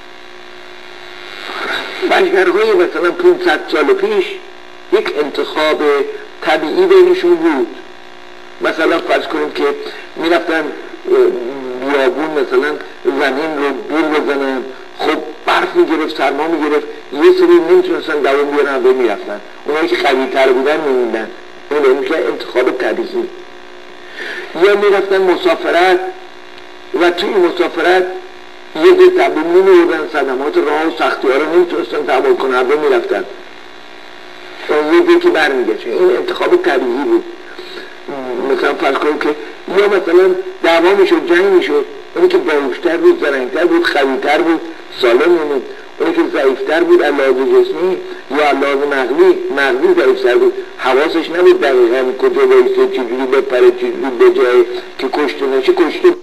بشرهای مثلا پانصد سال پیش یک انتخاب طبیعی بینشون بود. مثلا فرض کنیم که میرفتن بیابون مثلا زمین رو دور بزنن، خب برف میگرفت، سرما میگرفت، یه سری نمیتونستن دوام بیارن و میرفتن، اونایی که قوی‌تر بودن میموندن. اون میشه انتخاب طبیعی. یا میرفتن مسافرت و توی مسافرت یه ده تبدیل نمی‌بودن، صدمات راه و سختی ها رو نمیتونستن تحمل کنن، هر دو میرفتن یه ده که برمیگشت. این انتخاب طبیعی بود. مثلا فرض کنیم که یا مثلا دعوا میشد، جنگ میشد، اونی که باهوشتر بود، زرنگتر بود، قوی‌تر بود، سالم بود، اونی که ضعیفتر بود لحاظ جسمی یا لحاظ مغزی مغزی ضعیفتر بود، حواسش نبود دقیقاً کجا بایسته، چجوری بپره، چجوری بجای که کشته نشه کشته.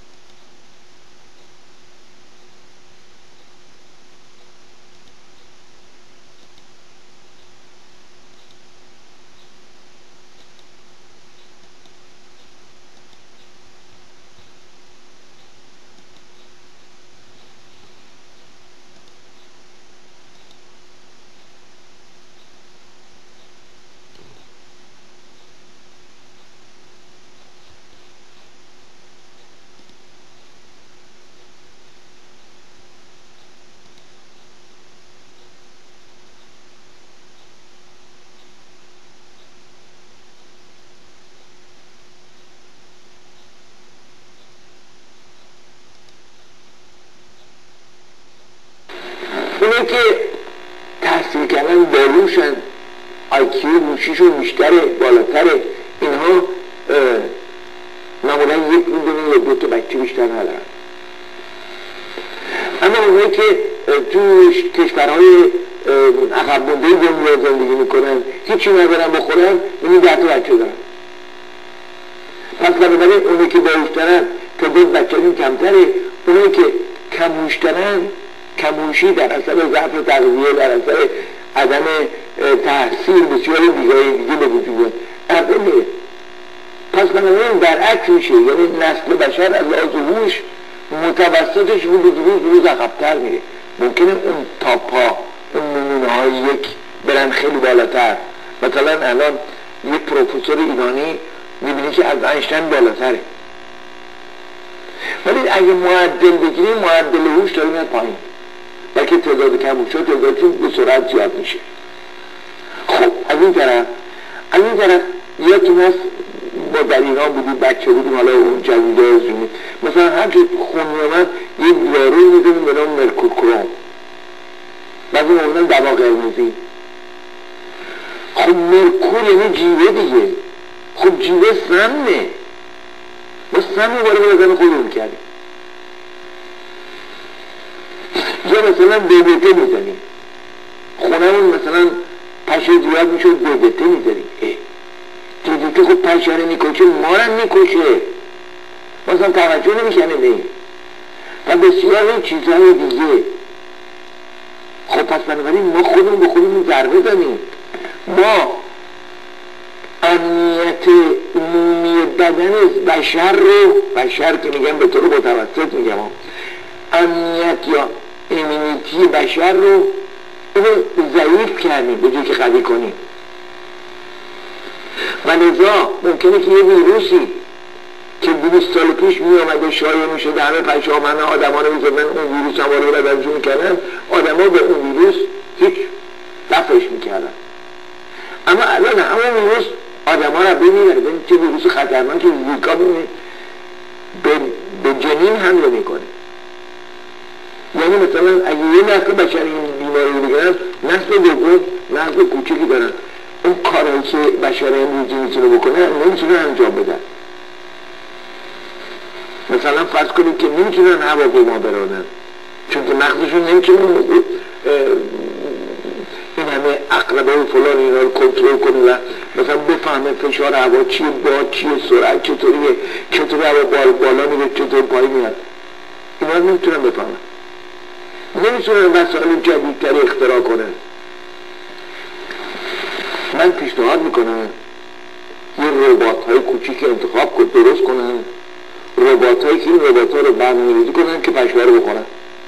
اونه که تحصیل کردن باروشن، آیکیو موشیشون بیشتره، بالاتره، اینها معمولا یک میلیون یا دو تا بچه بیشتر ندارن. اما اونهایی که تو کشورهای عقب مونده دنیا زندگی میکنن، هیچی ندارن بخورن، اینی ده تا بچه دارن. پس بنابراین اونهایی که باروشترن تعداد بچه‌شون کمتره، اونهایی که کموشترن، کموشی در اثر ضعف تغذیه، در اثر عدم تحصیل بسیاری دیگه دیگه به وجود میاد. اقله پس بنابراین برعکس میشه، یعنی نسل بشر از لحاظ هوش متوسطش روز روز روز عقب‌تر میره. ممکنه اون تا پا اون نمونه های یک برن خیلی بالاتر. مثلا الان یک پروفسور ایرانی میبینی که از اینشتین بالاتره، ولی اگه معدل بگیریم معدل هوش داره میاد پایین، بلکه تعداد کموش ها تعدادشون به سرعت زیاد میشه. خب از این طرف از این طرف یکی هست با در ایران بودیم، بچه بودیم، حالا اون جدیده ها زمین مثلا هر که خون میامد یک دارو میدونیم به نام مرکورکروم، بعد اون موردن دوا قرمزی. خب مرکور یعنی جیوه دیگه، خب جیوه سمه، ما سم رو بالا بزن خودمون کردیم. یا مثلا دیبته میزنیم، خونمون مثلا پشه زیاد میشود دیبته میزنیم، دیبته خود پشه رو میکشه، ما رو میکشه، مثلا توجه نمیکنه به این و بسیار چیزهای دیگه. خب پس بنابراین ما خودمون به خودمون ضربه داریم. ما امنیت عمومی بدن بشر رو، بشر که میگم به طور متوسط میگم، امنیت یا ایمنیتی بشر رو اینو ضعیف کردیم به جای که قوی کنیم. و لذا ممکنه که یه ویروسی که بیست سال پیش می آمده شایع می شده، همه پشامنه آدم ها رو می زدن، اون ویروس هم رو بدنشون می کردن، آدم ها به اون ویروس هیچ دفعش می کردن. اما الان همون ویروس آدم ها رو بمیره، ببین چه ویروس خطرناک که زیکا به, به جنین حمله می کنه. یعنی مثلا اگه یه نسل بشر این بیماری رو بگیرن، نسل دوم نسل کوچکی دارن، اون کارهایی که بشر امروزی میتونه بکنه نمیتونه انجام بدن. مثلا فرض کنید که نمیتونن هواپیما برانن، چون که مغزشون نمیتونه این همه عقربه و فلان اینا رو کنترل کنه و مثلا بفهمه فشار هوا چیه، باد چیه، سرعت چطوریه، چطوری هوا بال بالا میره، چطور پایین میاد، اینا رو نمیتونن بفهمن. نمیتونن وسایل جدیدتری اختراع کنن. من پیشنهاد میکنم یه ربات های کوچیک انتخاب کن، درست کنن، ربات هایی که این ربات ها رو برنامه‌ریزی کنن که پشوه رو بخورن.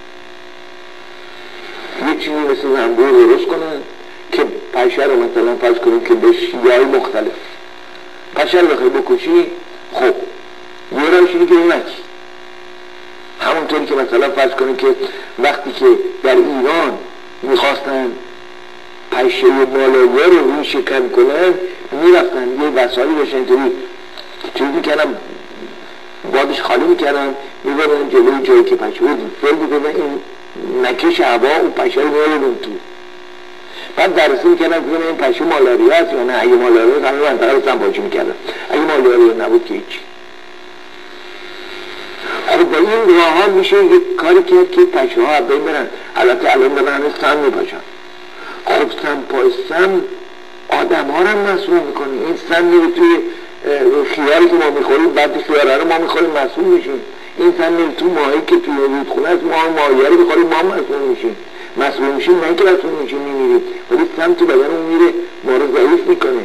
یه چیزی مثل زنبور درست کنن که پشه رو مثلا فرض کنیم که به شیعه‌های مختلف پشه رو بخوای بکشی، خب یه راهش اینه که نکی. همونطوری که مثلا فرض کنیم که وقتی که در ایران میخواستن پشه مالاییه رو روی شکم کنن، میرفتن یه وسایلی باشن اینطوری چیز میکنن بادش خالی میکردن میبردن جلوی جایی که پشه بود فیل میکردن این نکش هوا اون پشه رو میبردن تو بعد درسته میکردن که این پشه مالاریا هست یا نه اگه مالاریا هست همه منطقه رو سنباچی میکردن اگه مالاریا نبود که هیچی خب با این راه ها میشه یک کاری کرد که پشه ها بین برن البته الان برن همه سم میپاشن خب سم پای سم آدم ها رو هم مسئول میکنه این سم میره توی خیاری که ما میخوریم بعد خیاره رو ما میخوریم مسئول میشیم این سم میره تو ماهی که توی رودخونه است ما ماهی رو میخوریم ما مسئول میشیم مسئول میشیم نه که مسئول میشیم میمیریم ولی سم تو بدن اون میره ما رو ضعیف میکنه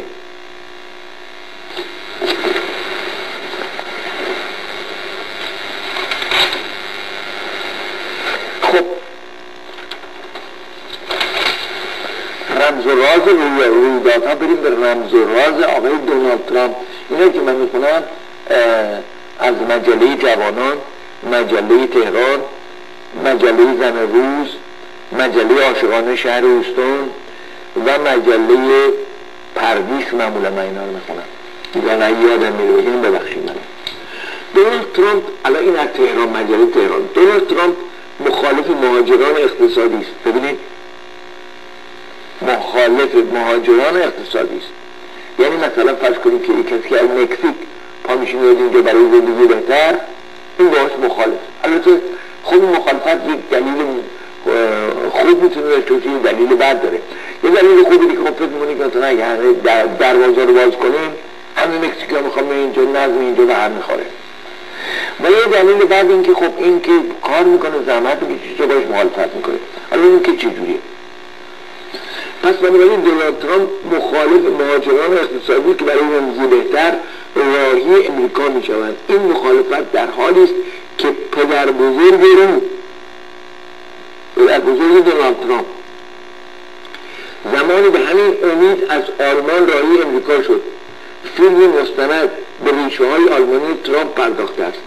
خب رمز و راز رویدادها بریم به رمز و راز آقای دونالد ترامپ اینا که من میخونم از مجله جوانان مجله تهران مجله زن روز مجله عاشقانه شهر اوستون و مجله پردیس معمولا من اینا رو میخونم دیگه یادم میره بگیم ببخشید من دونالد ترامپ الان این از تهران مجله تهران دونالد ترامپ مخالف مهاجران اقتصادی است ببینید مخالف مهاجران اقتصادی است یعنی مثلا فرض کنیم که یک کسی که از مکزیک پا میشه میاد اینجا برای زندگی بهتر این باهاش مخالف البته خود مخالفت یک دلیل خوب میتونه داشته باشه یک دلیل بد داره یه دلیل خوبی که خب فکر می‌کنی که مثلا اگه همه دروازه رو باز کنیم همه مکزیکی‌ها میخوام اینجا نظم اینجا به هم میخوره و یه دلیل بعد این که خب این که کار میکنه زحمت میکشه باش مخالفت میکنه حالا این که چجوریه پس بنابراین دونالد ترامپ مخالف مهاجران اقتصادی که برای زندگی بهتر راهی امریکا میشوند این مخالفت در حالی است که پدر بزرگ او پدر بزرگ دونالد ترامپ زمانی به همین امید از آلمان راهی امریکا شد فیلم مستند به ریشه های آلمانی ترامپ پرداخته است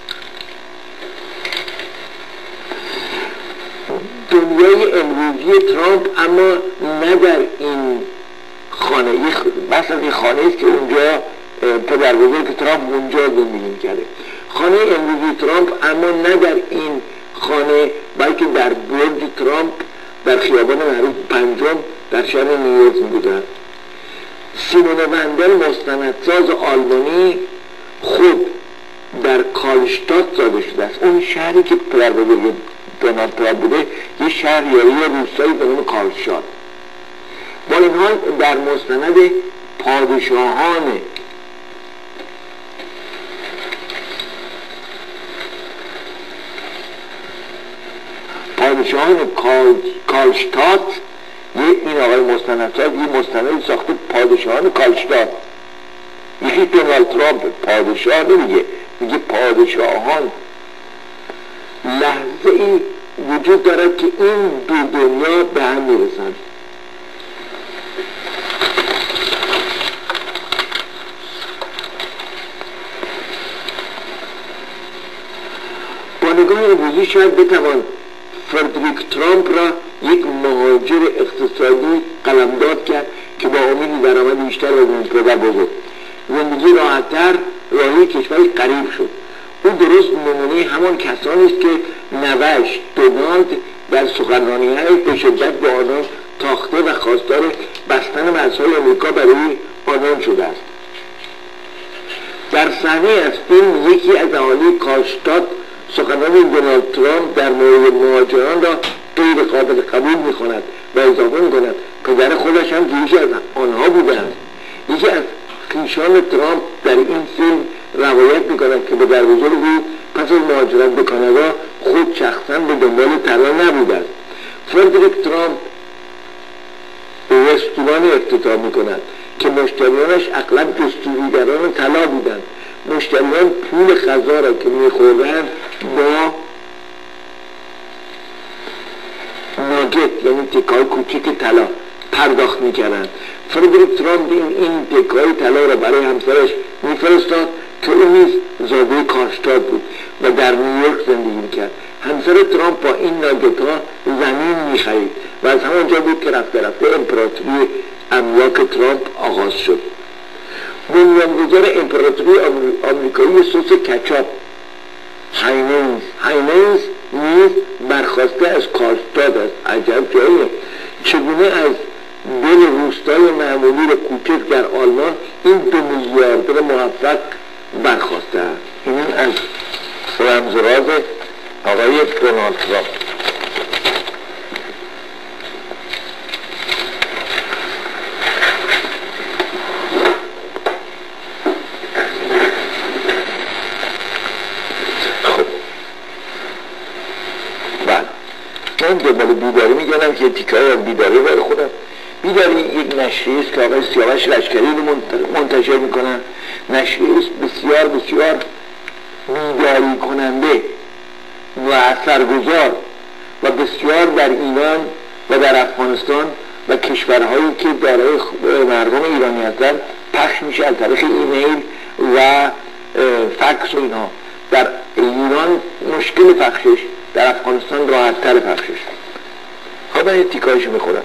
دنیای امروزی ترامپ اما نه در این خانه بس از این خانه است که اونجا پدر بزرگ ترامپ اونجا زندگی می‌کرده خانه امروزی ترامپ اما نه در این خانه بلکه در برج ترامپ در خیابان معروف پنجم در شهر نیویورک می‌بودند سیمون وندل مستندساز آلمانی خود در کالشتات زاده شده است اون شهری که پدر بزرگ دونالد ترامپ بوده یه شهر یا یه روستایی به نام کالشتات با این حال در مستند پادشاهان پادشاهان کال... کالشتات یه این آقای مستندساز یه مستند ساخته پادشاهان کالشتات یکی دونالد ترامپ پادشاه نمیگه میگه پادشاهان لحظه ای وجود دارد که این دو دنیا به هم میرسند با نگاه امروزی شاید بتوان فردریک ترامپ را یک مهاجر اقتصادی قلمداد کرد که با امید درآمد بیشتر از اون پدر بزرگ زندگی راحت‌تر راهی کشوری غریب شد او درست نمونه همان کسانی است که نوش دونالد در سخنرانی‌هایش به شدت با آنان تاخته و خواستار بستن مرزهای امریکا برای آنان شده است در صحنه از فیلم یکی از اهالی کالشتات سخنان دونالد ترامپ در مورد مهاجران را غیر قابل قبول می‌کند و اضافه می‌کند پدر خودش هم یکی از آنها بوده است یکی از خویشان ترامپ در این فیلم روایت می‌کند که پدر بزرگ او پس از مهاجرت به کانادا خود شخصا به دنبال طلا نبوده است فردریک ترامپ رستوران افتتاح می‌کند که مشتریانش اغلب جستجوگران طلا بودند مشتریان پول غذا را که می‌خوردند با ناگت یعنی تکه‌های کوچک طلا پرداخت می‌کردند فردریک ترامپ این این تکه‌های طلا را برای همسرش می‌فرستاد که او نیز زاده کالشتات بود و در نیویورک زندگی می‌کرد همسر ترامپ با این ناگت‌ها زمین می‌خرید و از همانجا بود که رفته رفته امپراتوری املاک ترامپ آغاز شد بنیانگذار امپراتوری آمریکایی سس کچاپ هایننز هایننز نیز برخواسته از کارستاد است. عجب جاییه. چگونه از دل روستای معمولی و کوچک در آلمان این دو میلیاردر موفق برخواسته است. این از رمز راز آقای دونالد ترامپ. من دنبال بیداری میگنم که تیکایی از بیداری برای خودم. بیداری یک نشریه است که آقای سیاوش لشکری رو منتشر میکنن. نشریه است بسیار بسیار بیداری کننده و اثرگذار و بسیار در ایران و در افغانستان و کشورهایی که دارای مردم ایرانی هستند پخش میشه از طریق ایمیل و فکس و اینها. در ایران مشکل پخشش، در افغانستان راحت تر پخشش. خب من یه تیکایشو میخورم.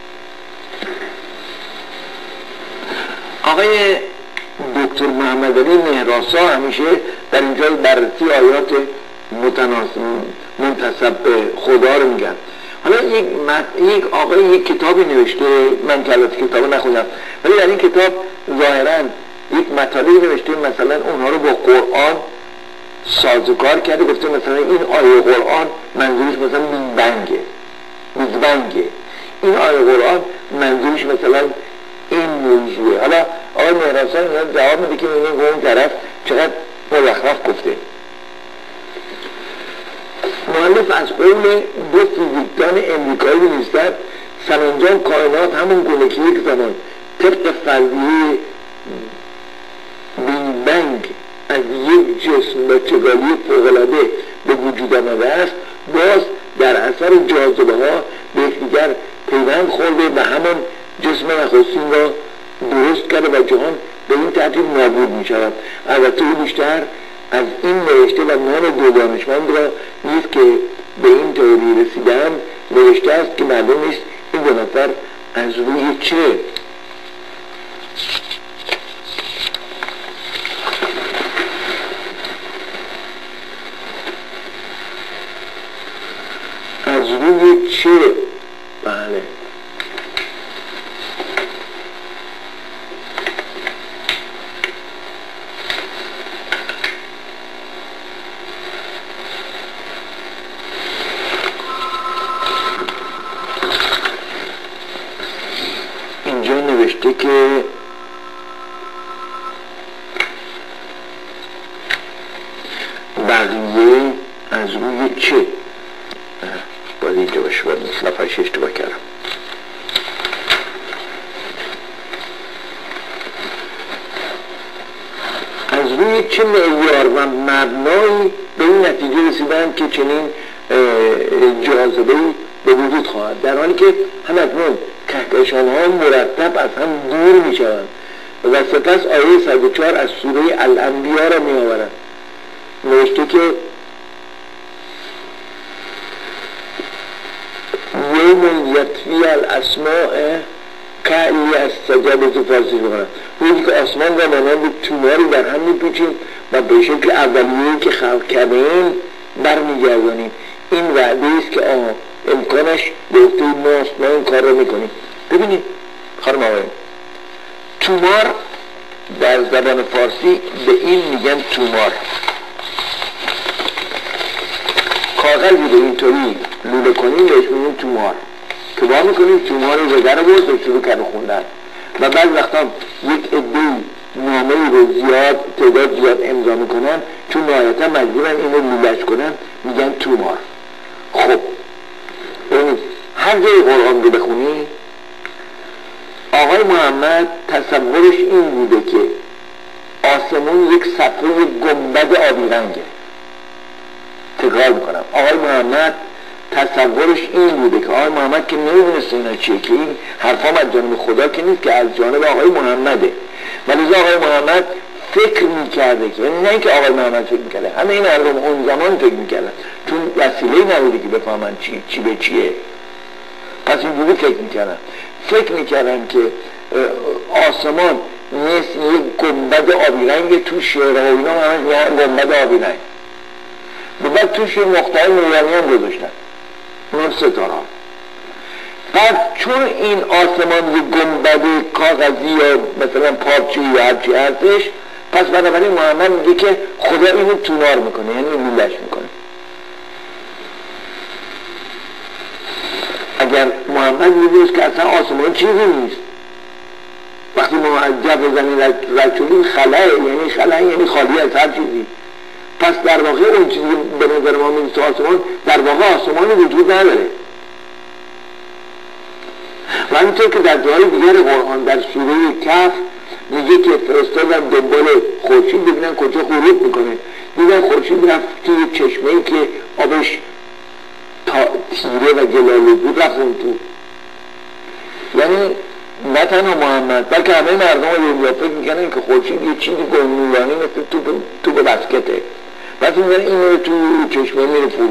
آقای دکتر محمد علی مهراسا همیشه در اینجا بررسی آیات متناسب منتسب به خدا رو میگن. حالا یک یک آقای یک کتابی نوشته، من که البته کتاب نخوندم، ولی در این کتاب ظاهرا یک مطالبی نوشته، مثلا اونها رو با قرآن سازگار کرده. گفته مثلا این آیه قرآن منظورش مثلا بیزبنگه بیزبنگه این آیه قرآن منظورش مثلا این موضوعه. حالا آقای مهراسا جواب میده که میبینیم اون طرف چقدر مزخرف گفته. مؤلف از قول دو فیزیکدان امریکایی می‌نویسد سرانجام کائنات همون گونه که یک زمان طبق فرضیه بیزبنگ از یک جسم و چگالی فوق‌العاده به وجود آمده است، باز در اثر جاذبه ها به یکدیگر پیوند خورده و همان جسم نخستین را درست کرده و جهان به این ترتیب نابود می شود. البته او بیشتر از این نوشته و نام دو دانشمند را نیست که به این تئوری رسیدن نوشته است که معلوم نیست این دو نفر از روی چه از روی چه بله اینجا نوشته که بقیه از روی چه باید اینجا باشه، باید صفحه‌اش اشتباه کردم. از روی چه معیار و مبنایی به این نتیجه رسیدن که چنین جاذبه‌ای به وجود خواهد، در حالی که هم اکنون کهکشان‌ها مرتب از هم دور می‌شوند و سپس آیه صد و چهار از سوره الانبیا را می‌آورند. نوشته که یوم یطوی الاسماء کعلی از سجد تو فارسی می‌کنم، روزی که آسمان را مانند توماری در هم می‌پیچیم و به شکل اولیه‌ای که خلق کردیم برمیگردانیم. این وعده است که آه امکانش به عهده ماست، ما این کار را میکنیم. ببینید خانم آقایان، تومار در زبان فارسی به این میگن تومار. کاغذی به اینطوری لوله کنیم بهش میگن تومار، که با میکنیم تومار رو در بود و شروع کرده خوندن و بعض وقتا یک عده نامه رو زیاد تعداد زیاد امضا میکنن، چون نهایتا مجبورن این رو لوله‌اش کنن، میگن تومار. خب ببینید هر جای قرآن رو بخونی آقای محمد تصورش این بوده که آسمون یک صفحه گنبد آبی رنگه. تکرار میکنم، آقای محمد تصورش این بوده که آقای محمد که نمیدونست اینا چیه، که این حرفام از جانب خدا که نیست، که از جانب آقای محمده. ولی آقای محمد فکر میکرده که نه اینکه آقای محمد فکر میکرده، همه این مردم اون زمان فکر میکردن، چون وسیله نبوده که بفهمن چی چی به چیه. پس اینجوری فکر میکردن فکر میکردن که آسمان مثل یک گنبد آبی رنگ، تو شعرها و اینا همه گنبد آبی رنگ. به بعد توش یه نقطه‌های نورانی هم گذاشتن، اون ستاره. پس چون این آسمان گنبد کاغذی یا مثلا پارچه‌ای یا هرچی هستش، پس بنابراین محمد میگه که خدا اینو تونار میکنه، یعنی لولش میکنه. اگر محمد میدونست که اصلا آسمان چیزی نیست، وقتی ما از جو زمین رد شدیم خلاه، یعنی خلاه یعنی خالی از هر چیزی، پس در واقع اون چیزی به نظر ما میرسه آسمان، در واقع آسمان وجود نداره. و همینطور که در جای دیگر قرآن در سوره کهف میگه که فرستادن دنبال خورشید ببینن کجا غروب میکنه، دیدن خورشید رفت توی چشمه‌ای که آبش تیره و گلاله بود، رفت اون تو. یعنی نه تنها محمد بلکه همه مردم دنیا فکر میکنن که خورشید یه چیزی گلولانی مثل توپ توپ بسکته، پس میگن این میره تو چشمه میره فرو.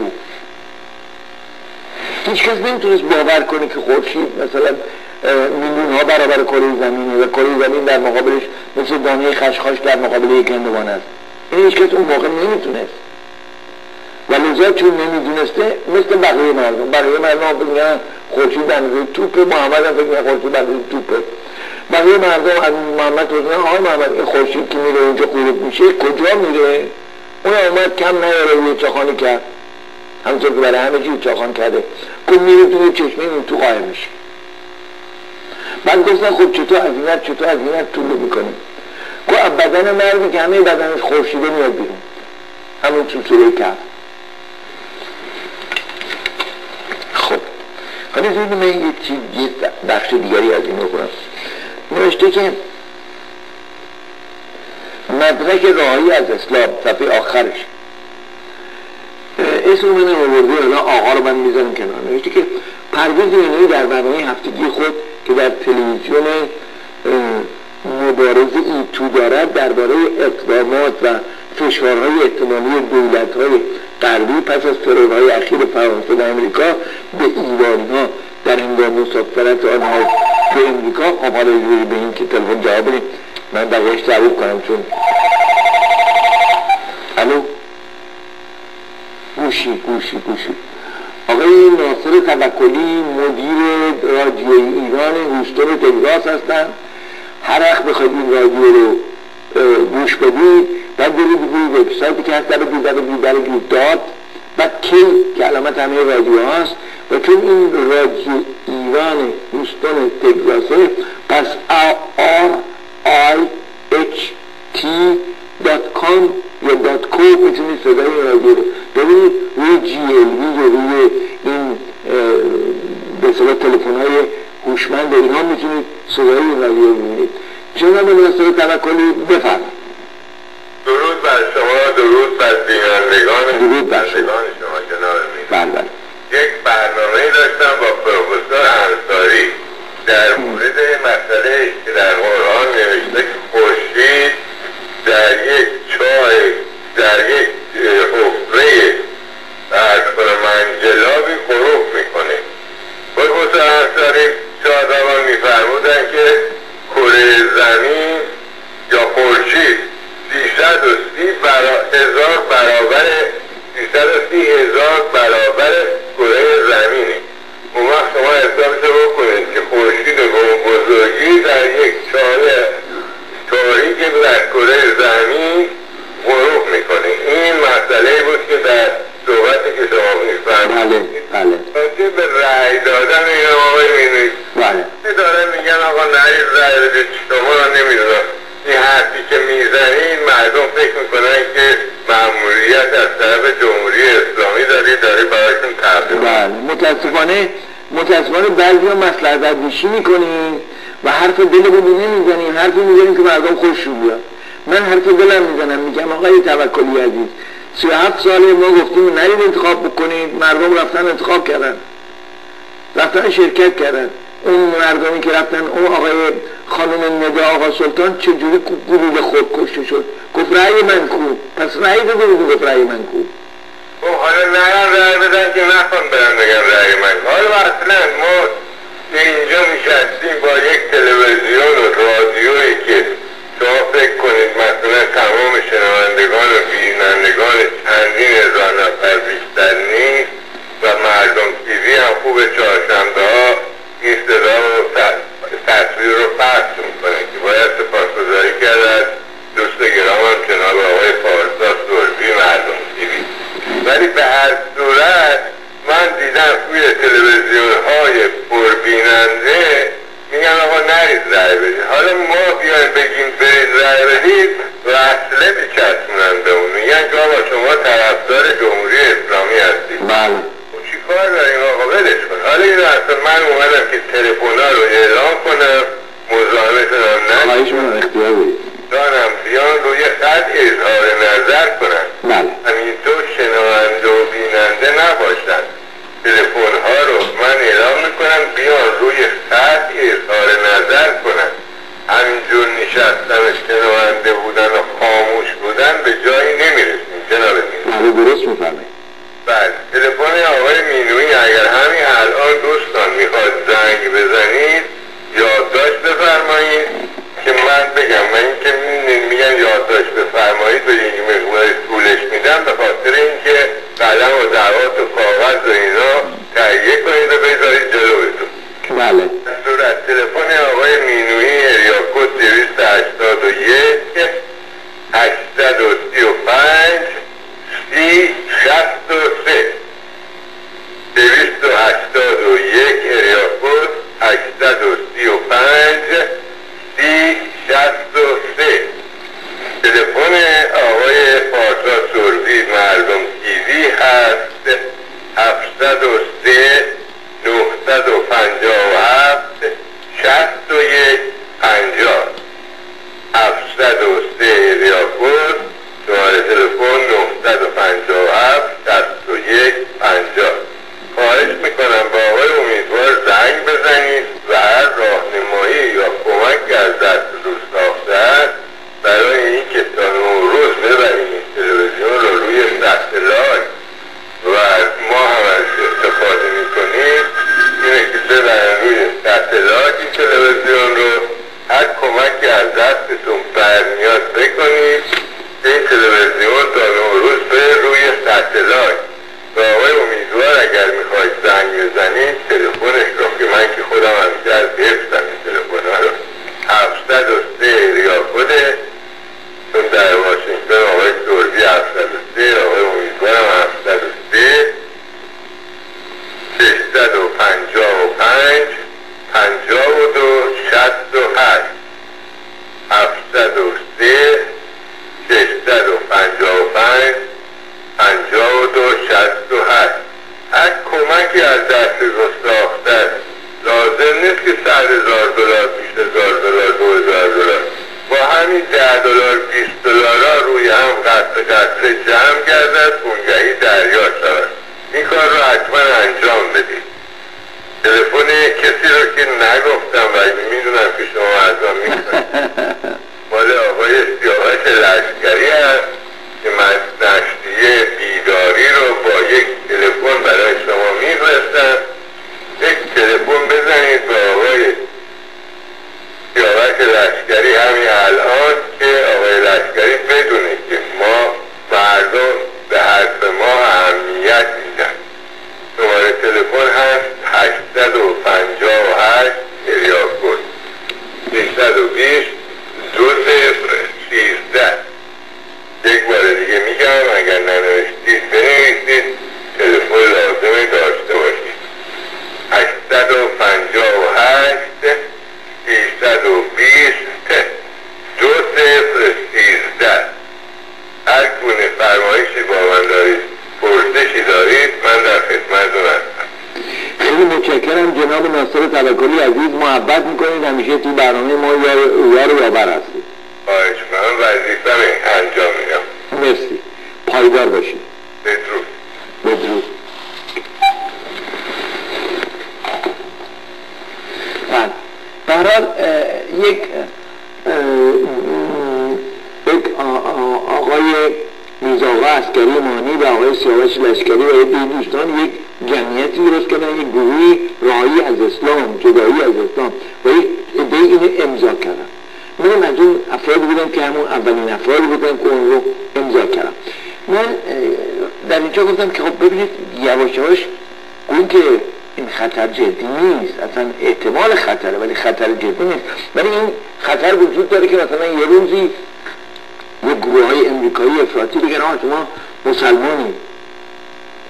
هیچ کس نمیتونست باور کنه که خورشید مثلا میلیون ها برابر کره زمینه و کره زمین در مقابلش مثل دانه خشخاش در مقابل یک هندوانه است. این هیچ کس اون موقع نمیتونست و لذا چون نمیدونسته مثل بقیه مردم بقیه مردم فکر میکنن خورشید در نظر توپه، محمد هم فکر میکنن خورشید در نظر توپه. بقیه مردم از محمد پرسیدن آقای محمد این خورشید که میره اونجا غروب میشه کجا میره؟ اون اومد کم نیاره روی چاخانی کرد، همونطور که برای همه چیز چاخان کرده، که میره توی چشمه این تو قایم میشه. بعد گفتن خب چطور از اینت چطور از اینت طول میکنیم؟ که بدن مردی که همه بدنش خورشیده میاد بیرون، همون تو سوره کهف. خب حالا زیدی من یه چیز یه بخش دیگری از این رو کنم. نوشته که مدرک راهی از اسلام صفحه آخرش، اسم من آورده، حالا آقا رو من میذارم کنار. نوشته که پرویز اینایی در برنامه هفتگی خود که در تلویزیون مبارز ای تو دارد درباره اقدامات و فشارهای احتمالی دولت‌های غربی پس از ترورهای اخیر فرانسه و امریکا به ایرانی‌ها در هنگام مسافرت آنها به امریکا. خب حالا به این که تلفن جواب بدیم من بقیه‌اش تعریف کنم، چون الو گوشی گوشی گوشی آقای ناصر توکلی مدیر رادیو ایران هوستون تگزاس هستن. هر وقت بخواید این رادیو رو گوش بدید بعد برید روی وبسایتی که هست دبلیو دبلیو دبلیو دات بعد کی که علامت همه رادیو هست، و چون این رادیو ایران هوستون تگزاسه پس آر آی اچ تی دات کام یا دات کو میتونید صدای این رادیو رو ببینید. روی جی ال وی یا روی این به صلاح تلفن های هوشمند اینها میتونید صدای این رادیو رو ببینید. جناب ناصر توکلی بفرمایید. درود بر شما، درود بر بینندگان درود بر شما جناب میر. بله. یک برنامه داشتم با پروفسور انصاری در مورد مسئله که در قرآن نوشته که خورشید در یک چاه در یک حفره از منجلابی غروب میکنه. پروفسور انصاری شادمان میفرمودن که کره زمین یا خورشید سیصد و سی هزار برابر سیصد و سی هزار برابر کره زمینه. اون وقت شما حسابشو بکنید که خورشید به بزرگی در یک چاه تاریک در کره زمین غروب میکنه. این مسئله بود که در صحبتی که شما میفرمایید. بله بله. به رأی دادن این آقای مینوی بله داره میگن آقا نرید رأی بدید، شما را نمیدونم. این حرفی که میزنید مردم فکر میکنن که مأموریت از طرف جمهوری اسلامی دارید داره برایشون تبلیغ. بله متاسفانه متاسفانه بعضی ها مصلحت اندیشی میکنیم و حرف دلمون نمیزنیم، حرفی میزنیم که مردم خوششون بیاد. من حرف دلم میزنم، میگم آقای توکلی عزیز سی و هفت ساله ما گفتیم نرید انتخاب بکنید، مردم رفتن انتخاب کردن، رفتن شرکت کردن. اون مردمی که رفتن، اون آقای خانم ندا آقا سلطان چجوری گلوله خود کشته شد؟ گفت رأی من کو، پس رأی داده بود گفت رأی من کو. خب حالا نرم رأی بدن که نخوان برن بگم رأی من. حالا اصلا ما اینجا نشستیم با یک تلویزیون و رادیویی که شما فکر کنید مثلا تمام شنوندگان و بینندگان چندین هزار نفر رای بدید. حالا ما بیایم بگیم برید رای بدید وصله میچسبونن به اون، میگن که آقا شما طرفدار جمهوری اسلامی هستید. بله. چی کار داریم آقا ولش کن. حالا این اصلا من اومدم که تلفن‌ها رو اعلام کنم، مزاحمه کنم نه آقایش من اختیار بدید دانم بیان روی خط اظهار نظر کنن. بله. همینطور شنونده و بیننده نباشن. تلفن‌ها رو من اعلام میکنم بیان روی خط اظهار نظر کنن. همینجور نشستن و شنونده بودن و خاموش بودن به جایی نمیرسیم جناب مینویی. بله درست میفرمایید. بله تلفن آقای مینویی اگر همین الان دوستان میخواد زنگ بزنید یادداشت بفرمایید که من بگم. من اینکه میگن یادداشت بفرمایید به یک مقدار طولش میدم به خاطر اینکه قلم و دوات و کاغذ و اینا تهیه کنید و بذارید جلوتون. بله. صورت تلفن آقای مینویی اریا کد دویست و هشتاد و یک هشتصد و سی و پنج سی شصت و سه دویست و هشتاد و یک اریا کد هشتصد و سی و پنج سی شصت و سه. تلفن آقای پارسا سروی مردم تیوی هست هفتصد و سه نهصد و پنجاه و هفت شصت و یک پنجاه هفتصد و سه اریا کد شماره تلفن نهصد و پنجاه و هفت شصت و یک پنجاه. خواهش میکنم با آقای امیدوار زنگ بزنید و هر راهنمایی یا کمک از دست دوست آخته برای این که تا نو روز ببریم این تلویزیون رو روی ساتلایت و ما هم از استفاده میکنیم اینه که ببرن روی ساتلایت این تلویزیون رو. هر کمک از دستتون برمیاد بکنید این تلویزیون تا نو روز به روی ساتلایت. و آقای امیدوار اگر میخواید زنگ بزنید تلفنش رو که من که خودم همیشه از حفظم این تلفن ها رو هفتصد و سه اریا کده چون در واشنگتن آقای سروی هفتصد و سه آقای امیدوارم هفتصد و سه ششصد و پنجاه و پنج پنجاه و دو شصت و هشت هفتصد و سه ششصد و پنجاه و پنج پنجاه و دو شصت و هشت. هر کمکی از دست گستاخته است. لازم نیست که صد هزار دلار بیست هزار دلار دو هزار دلار با همین ده دلار بیست دلار روی هم قطره قطره جمع گردد اونگهی دریا شود. این کار رو حتما انجام بدید. تلفن کسی رو که نگفتم و میدونم که شما ازم میکنید مال آقای سیاوش لشکری هست که من نشریه بیداری رو با یک تلفن برای شما میفرستم. یک تلفن بزنید به آقای سیاوش لشکری همین الان که آقای لشکری بدونه که ما مردم به حرف ما اهمیت میدن. شماره تلفن هست هشتصد و پنجاه و هشت اریا کد سیصد و بیست دو صفر سیزده. یک بار دیگه میگم اگر ننوشتید بنویسید تلفن لازمه داشته باشید هشتصد و پنجاه و هشت سیصد و بیست دو صفر سیزده. هر گونه فرمایشی با من دارید پرسشی دارید من در خدمتتون هستم. خیلی متشکرم جناب ناصر توکلی عزیز، محبت میکنید همیشه تو برنامه ما یار و یاور هستید. خواهش من وظیفه‌مه انجام میدم. مرسی. پایدار باشید. بدرود. بدرود. بله. به هر حال یک یک آقای میرزاآقا عسکری مانی و آقای سیاوش لشکری و یک دوستان یک جمعیتی درست کردن، یک گروهی راهی از اسلام، جدایی از اسلام و یک عده اینو امضا کردن. من از اون افراد بودم که همون اولین افراد بودم که اون رو امضا کردم. من در اینجا گفتم که خب ببینید یواش یواش اون که این خطر جدی نیست، اصلا احتمال خطره ولی خطر جدی نیست، ولی این خطر وجود داره که مثلا یه روزی یه گروه های امریکایی افراطی بگن آه شما مسلمانی،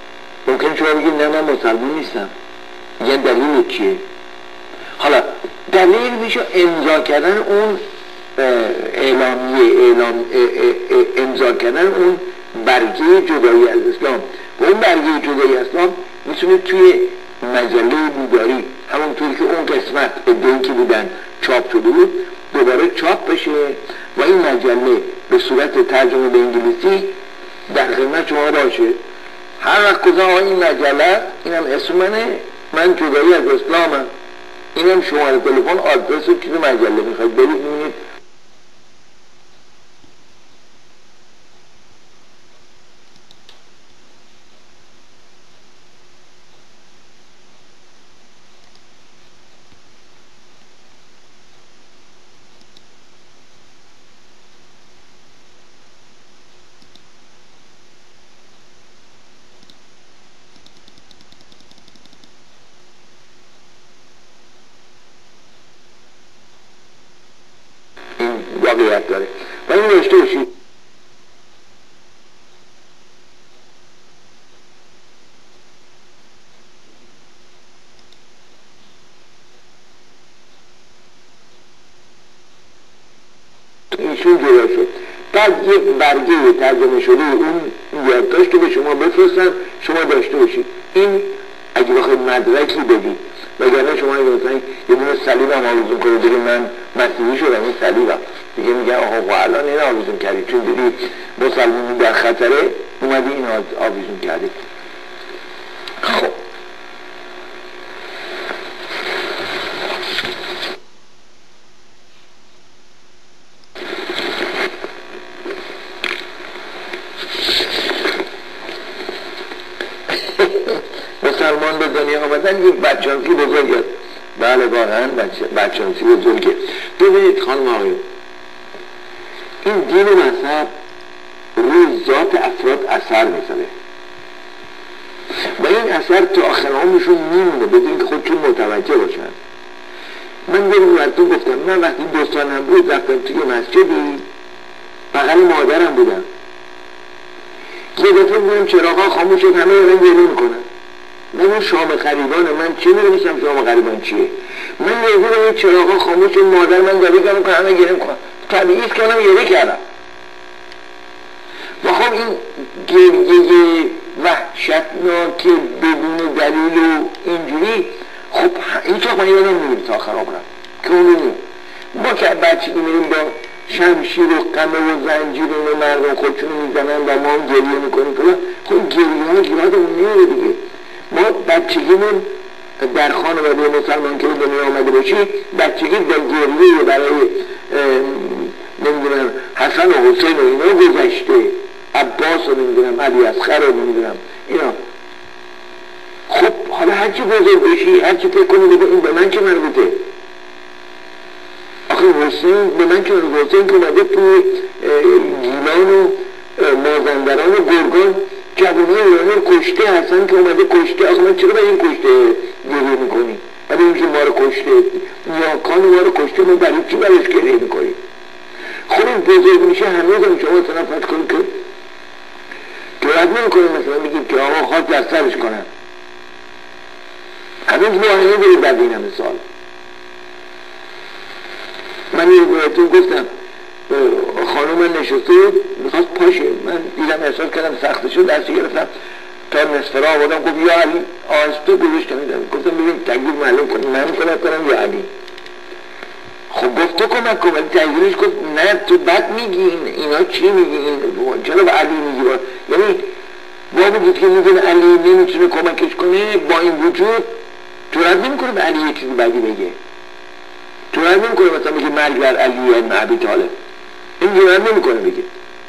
ممکن شما بگید نه من مسلمان نیستم. یه دلیل چیه؟ حالا دلیل میشه امضا کردن اون اعلامیه اعلام امضا کردن اون برگه جدایی از اسلام و اون برگه جدایی از اسلام میتونه توی مجله بیداری همونطوری که اون قسمت ادعایی که بودن چاپ شده بود دوباره چاپ بشه و این مجله به صورت ترجمه به انگلیسی در خدمت شما باشه. هر وقت گفتم این مجله اینم اسم منه، من جدایی از اسلامم، اینم شماره تلفن آدرس و چیز مجله میخواید برید میبینید. واقعیت داره و این نوشته باشید. ایشون جدا شد، بعد یک برگه ترجمه شده اون یادداشت که به شما بفرستن شما داشته باشید. این اگه بخواید مدرکی بدید، وگرنه شما اگه مثلا یه دونه صلیب هم آویزون کنید دیگه من مسیحی شدم این صلیبم دیگه میگن آقا و الان این آویزون کردید چون دیدی مسلمانی در خطره اومدی این آویزون کردید. خب مسلمان به دنیا آمدن یک بچانسی بزرگ است. بله واقعا بچانسی بزرگه. ببینید خانم آقایون، این دین و مذهب روی ذات افراد اثر میذاره و این اثر تا آخر عمرشون میمونه بدون که خودشون متوجه باشن. من یه براتون گفتم من وقتی دو سالم بود رفتم توی مسجدی بغل مادرم بودم، یه دفعه بودم چراغا خاموش شد، همه دارن گریه میکنن. من اون شام غریبانه، من چه میدونستم شام غریبان چیه؟ من نگیرم این چراغا خاموش شد، مادر من گریه کنم همه گریه میکنن، طبیعیست که منم گریه کردم. و خب این گریه وحشتناک بدون دلیل و اینجوری خب هیچ وقت من یادم نمیره تا آخر عمرم که اونو نیم. ما که بچگی میریم با شمشیر و قمه و زنجیر و مردم خودشونو میزنن و ما هم گریه میکنیم فلان، خب گریه ها یادمون نمیره دیگه. ما بچگیمون در خانواده مسلمان که به دنیا آمده باشی بچگی با گریه برای نمیدونم حسن و حسین و اینا گذشته، عباس رو نمیدونم علی اصغر رو نمیدونم اینا. خب حالا هرچی بزرگ بشی هرچی فکر کنی بگو این به من چه مربوطه؟ آخه حسین به من چه مربوطه؟ حسین که اومده توی گیلان و مازندران و گرگان جوانی ایرانی کشته، حسن که اومده کشته. آخه من چرا به این کشته گریه میکنی؟ ولی اینکه ما رو کشته نیاکان ما رو کشته ما برای چی برایش گریه میکنی؟ خب این بزرگ میشه هنوز هم شما تنفت کنید که جرأت نمیکنید مثلا بگید که آقا خواست در سرش کنن. هنوز معاینه دارید بعد این همه سال. من یه بایدتون گفتم خانوم من نشسته بود میخواست پاشه، من دیدم احساس کردم سخته شد دستی گرفتم تا نصف راه آوردم گفت یا علی آنستو گذاشت کنیدم. گفتم ببین تکلیف معلوم کنم من کمک کنم یا علی. خب گفت تو کمک کن، ولی تکلیفش گفت نه تو بد میگی اینا چی میگی چرا به علی میگی؟ یعنی با بودید که میدون علی نمیتونه کمکش کنه با این وجود جرأت نمیکنه به علی یه چیزی بدی بگه، جرأت نمیکنه مثلا بگه مرگ بر علی ابن ابی طالب، این جرأت نمیکنه بگه.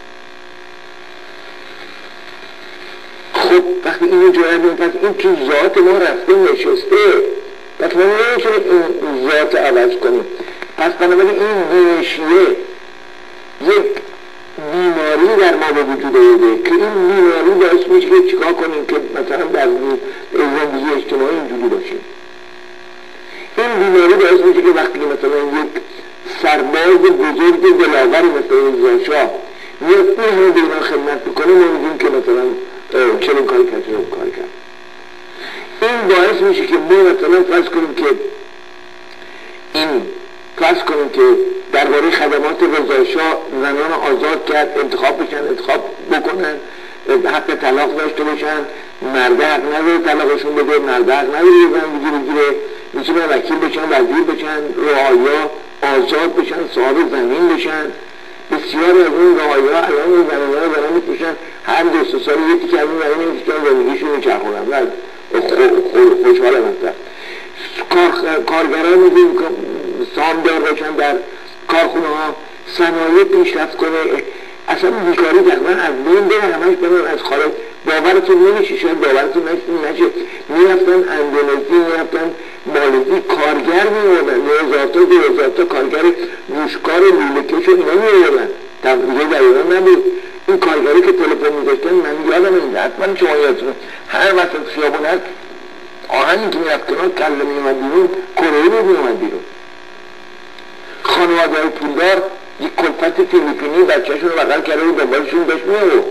خب وقتی اینو جرأت نمیکنه پس این تو ذات ما رفته نشسته، پس ما نمیتونه این ذات عوض کنیم. پس بنابراین این نشیه یک بیماری در ما به وجود آورده که این بیماری باعث میشه که چیکار کنیم که مثلا در زندگی اجتماعی اینجوری باشیم. این بیماری باعث میشه که وقتی مثلا یک سرباز بزرگ دلاوری مثل رضا شاه میاد این همه به اینا خدمت میکنه ما میگیم که مثلا چنین کاری کرد چنین کاری کرد. این باعث میشه که ما مثلا فرض کنیم که این فرض کنیم که درباره خدمات رضاشاه زنان آزاد کرد، انتخاب بشن، انتخاب بکنن، حق طلاق داشته باشن، مرد حق نداره طلاقشون بده، مرد حق نداره زن بگیره بگیره، میتونن وکیل بشن، وزیر بشن، رعایا آزاد بشن، صاحب زمین بشن. بسیاری از اون رعایا الان این زمین‌ها رو دارن می‌پوشن، هر دو سه سال یکی که از این زمین می‌پوشن زندگیشون می‌چرخونن و خوشحالم هستن. کارگران می‌دیم سامدار باشن در کارخونه ها، صنایع پیشرفت کنه، اصلا بیکاری تقریبا از بین بره، همش برن از خارج. باورتون نمیشه، شاید باورتون نشه، میرفتن اندونزی، میرفتن مالزی، کارگر میوردن، دو هزار تا دو هزار تا کارگر گوشکار لوله‌کش و اینا میوردن، دیگه در ایران نبود. این کارگری که تلفن می‌ذاشتن من یادم این حتما شما یادتونه، هر وسط خیابون هست آهنی که میرفت کنار کله میومد بیرون، کره‌ای رو میومد بیرون. خانواده‌های پولدار یک کلفت فیلیپینی بچه‌شون رو بغل کرده و دنبالشون داشت می‌آورد.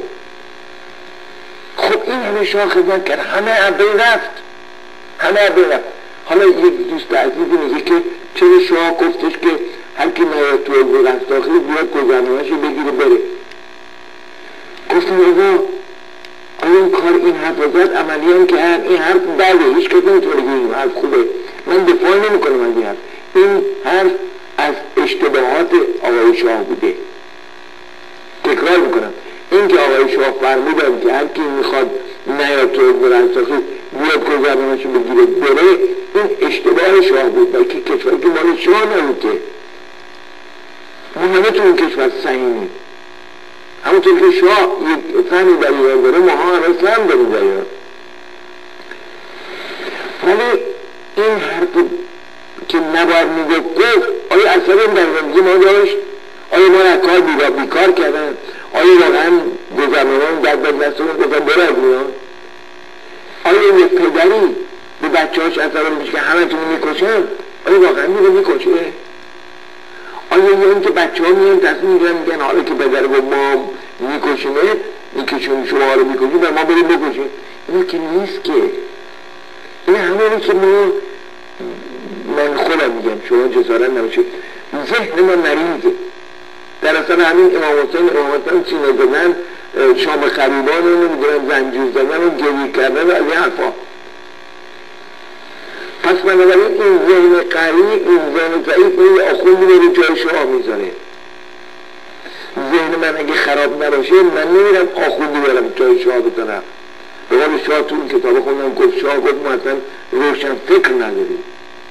خب این همه شاه خدمت کرد، همه عبری رفت، همه عبری رفت. حالا یک دوست عزیزی میگه که چرا شاه گفتش که هر کی نیاد تو وزارت داخلی بیاد گذرنامه‌شو بگیره بره. گفتم آقا این کار این حرف زد عملی هم که این حرف بله، هیچ کس نمیتونه بگه این حرف خوبه، من دفاع نمی‌کنم از این حرف. این حرف از اشتباهات آقای شاه بوده. تکرار میکنم، این که آقای شاه فرمودن که هر کی میخواد نیاد تو وزارت داخلی بیاد گذرنامه‌شو بگیره بره، این اشتباه شاه بود، بلکه کشوری که مال شاه نبود که ما همه تو این کشور سهیمیم. همونطور که شاه یک فهمی در ایران داره، ما ها همه سهم داریم در ایران. ولی این حرف که نباید میگفت گفت، آیا اصلا این در زندگی ما داشت؟ آیا ما از کار بیرا بیکار کردن؟ آیا واقعا گذرنامه‌مون در بد دستمون گفتن برو از ایران؟ آیا یک پدری به بچه هاش اثر میشه که همه تون میکشن؟ آیا واقعا میگه میکشه؟ آیا این که بچه ها میان تصمیم میگن میگن حالا که پدر با ما میکشیمه میکشیم شما رو میکشیم و ما بریم بکشیم؟ این که نیست که. این همونی که ما، من خودم میگم شما جسارت نباشید، ذهن ما مریضه. در اصلا همین امام حسین امام حسین چینه زدن، شام خریبان رو نمیدونم زنجیر زدن و گریه کردن و از این حرفا. پس بنابراین این ذهن قوی، این ذهن ضعیف این آخوندی رو جای شاه میذاره. ذهن من اگه خراب نباشه من نمیرم آخوندی برم جای شاه بذارم. به قول شاه تو این کتاب خوندم گفت شاه گفت ما اصلا روشن فکر نداریم.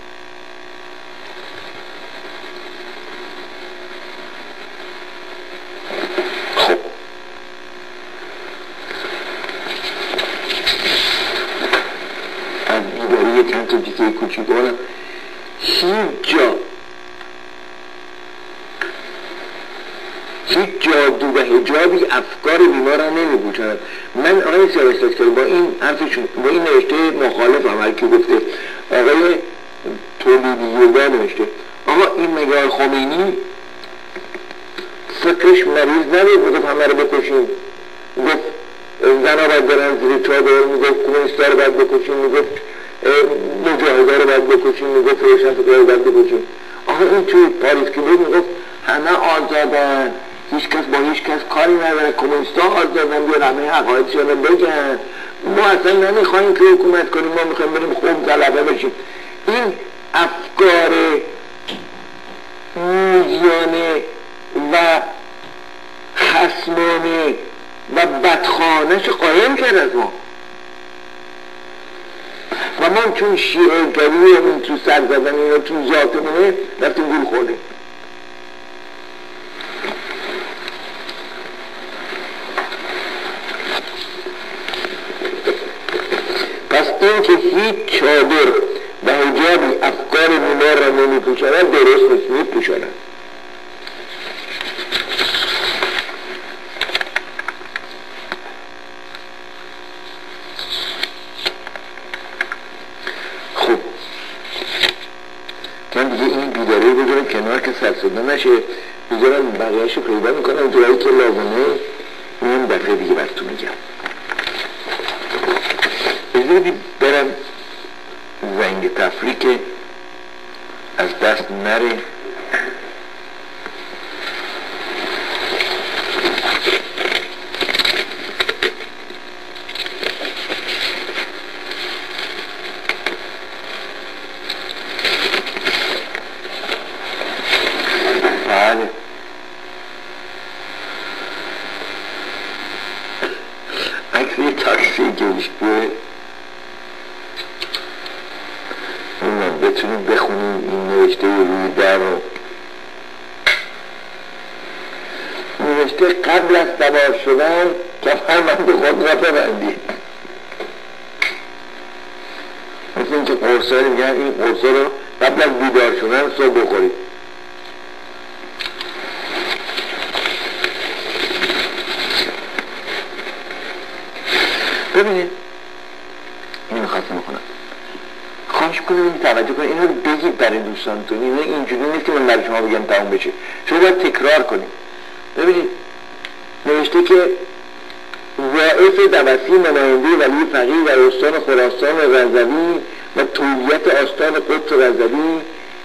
چند تا دیگه کوچیکانم هیچ جا هیچ جادو و حجابی افکار بیمار را نمی بوشند. من آقای سیاوش که با این حرفشون با این نوشته مخالف عمل که گفته آقای تولیدیوگا نوشته آقا این مگر خمینی فکرش مریض نبود بگفت همه رو بکشیم، گفت زن ها باید برن زیر چادر، میگفت کمونیستا رو باید بکشیم، میگفت مجاهده رو باید بکشیم، میگفت روشن فکر رو باید بکشیم. آقا این توی پاریس که بود میگفت همه آزادن، هیچ کس با هیچ کس کاری نداره، کمونیستا آزادن بیان همه حقایقشون رو بگن، ما اصلا نمیخوایم که حکومت کنیم، ما میخوایم بریم خوب غلبه بشیم. این افکار موزیانه و خصمانه و بدخانش قایم کرد از ما و ما چون شیعه گریه تو سر زدن اینا تو ذاتمونه رفتیم گول خورده. پس این که هیچ چادر و حجابی افکار بیمار را نمی پوشنن درست نیست، می پوشنن. من دیگه این بیداره بذارم کنار که سرسده نشه، بذارم بقیهش رو پیدا میکنم جایی که لازمه این دفعه دیگه براتون میگم. بذارید برم زنگ تفریح که از دست نره. بله عکس یه تاکسی گشته نمیدونم بتونیم بخونیم این نوشته روی در رو. نوشته قبل از سوار شدن کمربند خود را ببندید. مثل اینکه قرصا میگن این قرصا رو قبل از بیدار شدن صبح بخورید. ببینید اینو خواستم بکنم، خواهش کنم این توجه کنید، اینو بگید برای دوستانتون. اینو اینجوری نیست که من برای شما بگم تموم بشه، شما باید تکرار کنید. ببینید نوشته که واعظ دبسی نماینده ولی فقیه در استان خراسان رضوی و تولیت آستان قدس رضوی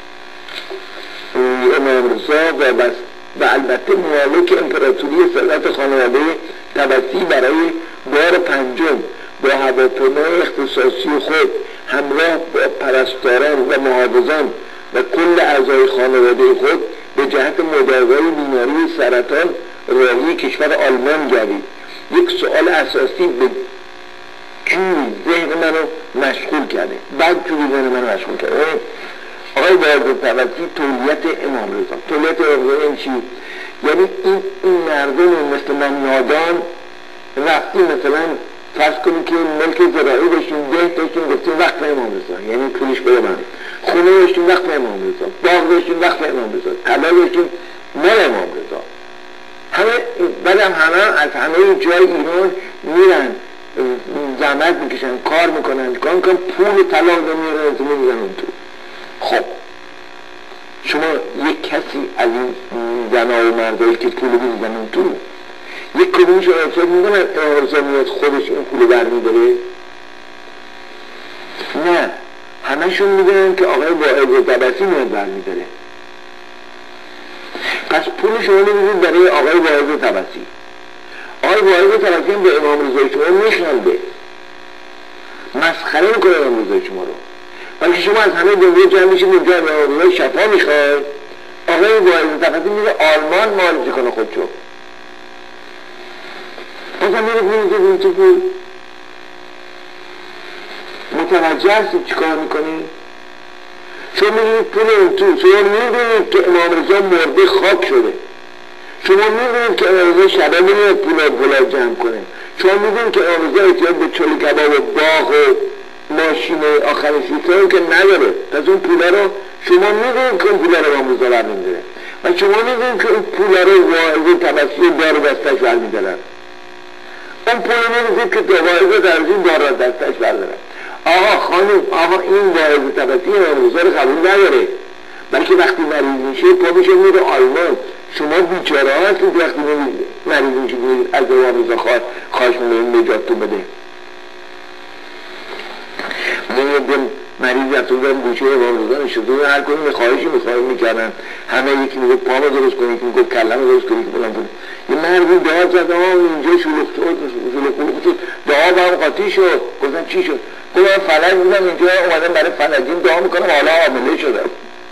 امام رضا و بس و البته مالک امپراتوری ثروت خانواده دبسی برای بار پنجم با هواپیمای اختصاصی خود همراه با پرستاران و محافظان و کل اعضای خانواده خود به جهت مداوای بیماری سرطان راهی کشور آلمان گردید. یک سوال اساسی به جوری ذهن منو مشغول کرده، بعد جوری ذهن منو مشغول کرده. آقای باید توجی تولیت امام رضا. تولیت امام رضا این چی؟ یعنی این, این مردم مثل من نادان وقتی مثلا فرض کنید که ملک زراعی داشتیم، ده داشتیم، گفتیم وقت امام رضا، یعنی پولش بده من، خونه داشتیم وقت امام رضا، باغ داشتیم وقت امام رضا، طلا داشتیم مال امام رضا. همه بعدم همه از همه جای ایران میرن زحمت میکشن، کار میکنن، کار میکنن، پول طلا رو میرن از اون میزنن تو. خب شما یک کسی از این زنها و مردایی که پول میزنن تو، یک کدومش رو ارسال میکنن ارسال میاد خودش این پول برمیداره؟ نه، همشون میدونن که آقای واعظ دبسی میاد برمیداره. پس پول شما نمیدید برای آقای واعظ دبسی. آقای واعظ دبسی هم به امام رضا شما میخنده، مسخره میکنه امام رضا شما رو. بلکه شما از همه دنیا جمع میشید اونجا امام رضا شفا میخواد، آقای واعظ دبسی میره آلمان معالجه کنه خودشو. بازم میرید میرید این تو پول متوجه هستید چی کار میکنید؟ شما میرید پول اون تو، شما میدونید که امام رضا مرده خاک شده، شما میدونید که امام رضا شبه نمیاد پول پولا جمع کنه، شما میدونید که امام رضا احتیاج به چلو کباب و باغ و ماشین آخرین سیستم که نداره. پس اون پولا رو شما میدونید که اون پولا رو امام رضا برمیداره و شما میدونید که اون پولا رو واعظ تبسی دار دستش برمیدارن. اون پول میرسید که دوائزه درزین دار دستش بردارن. آقا خانم، آقا این واعظ تبسی امام رضا رو قبول نداره، بلکه وقتی مریض میشه پا میشه میره آلمان. شما بیچاره هستید وقتی مریض میشه از امام رضا خواهش میکنید نجاتتون بده. من مریض رفته بودم گوشه امام رضا نشسته بود، هر کنی خواهشی میخواهی میکردن، همه یکی میگه پامو درست کنی، یکی میگه کلمو درست کنی، یکی بلند کنی. یه مردی دعا زد، آقا اینجا شلوغ شد، شلوغ شلوغ شد، دعا با هم قاطی شد. گفتم چی شد؟ گفتم فلج بودم اینجا اومدم برای فلجین دعا میکنم حالا حامله شدم.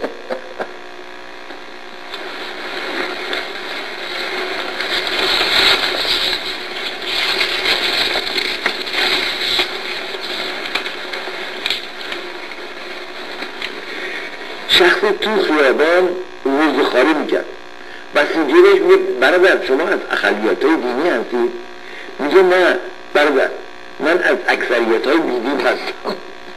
شخصی تو خیابان روزخواری میکرد، بسیجیرش میگه برادر شما از اقلیت های دینی هستید؟ میگه نه برادر من از اکثریت های بیدین هستم.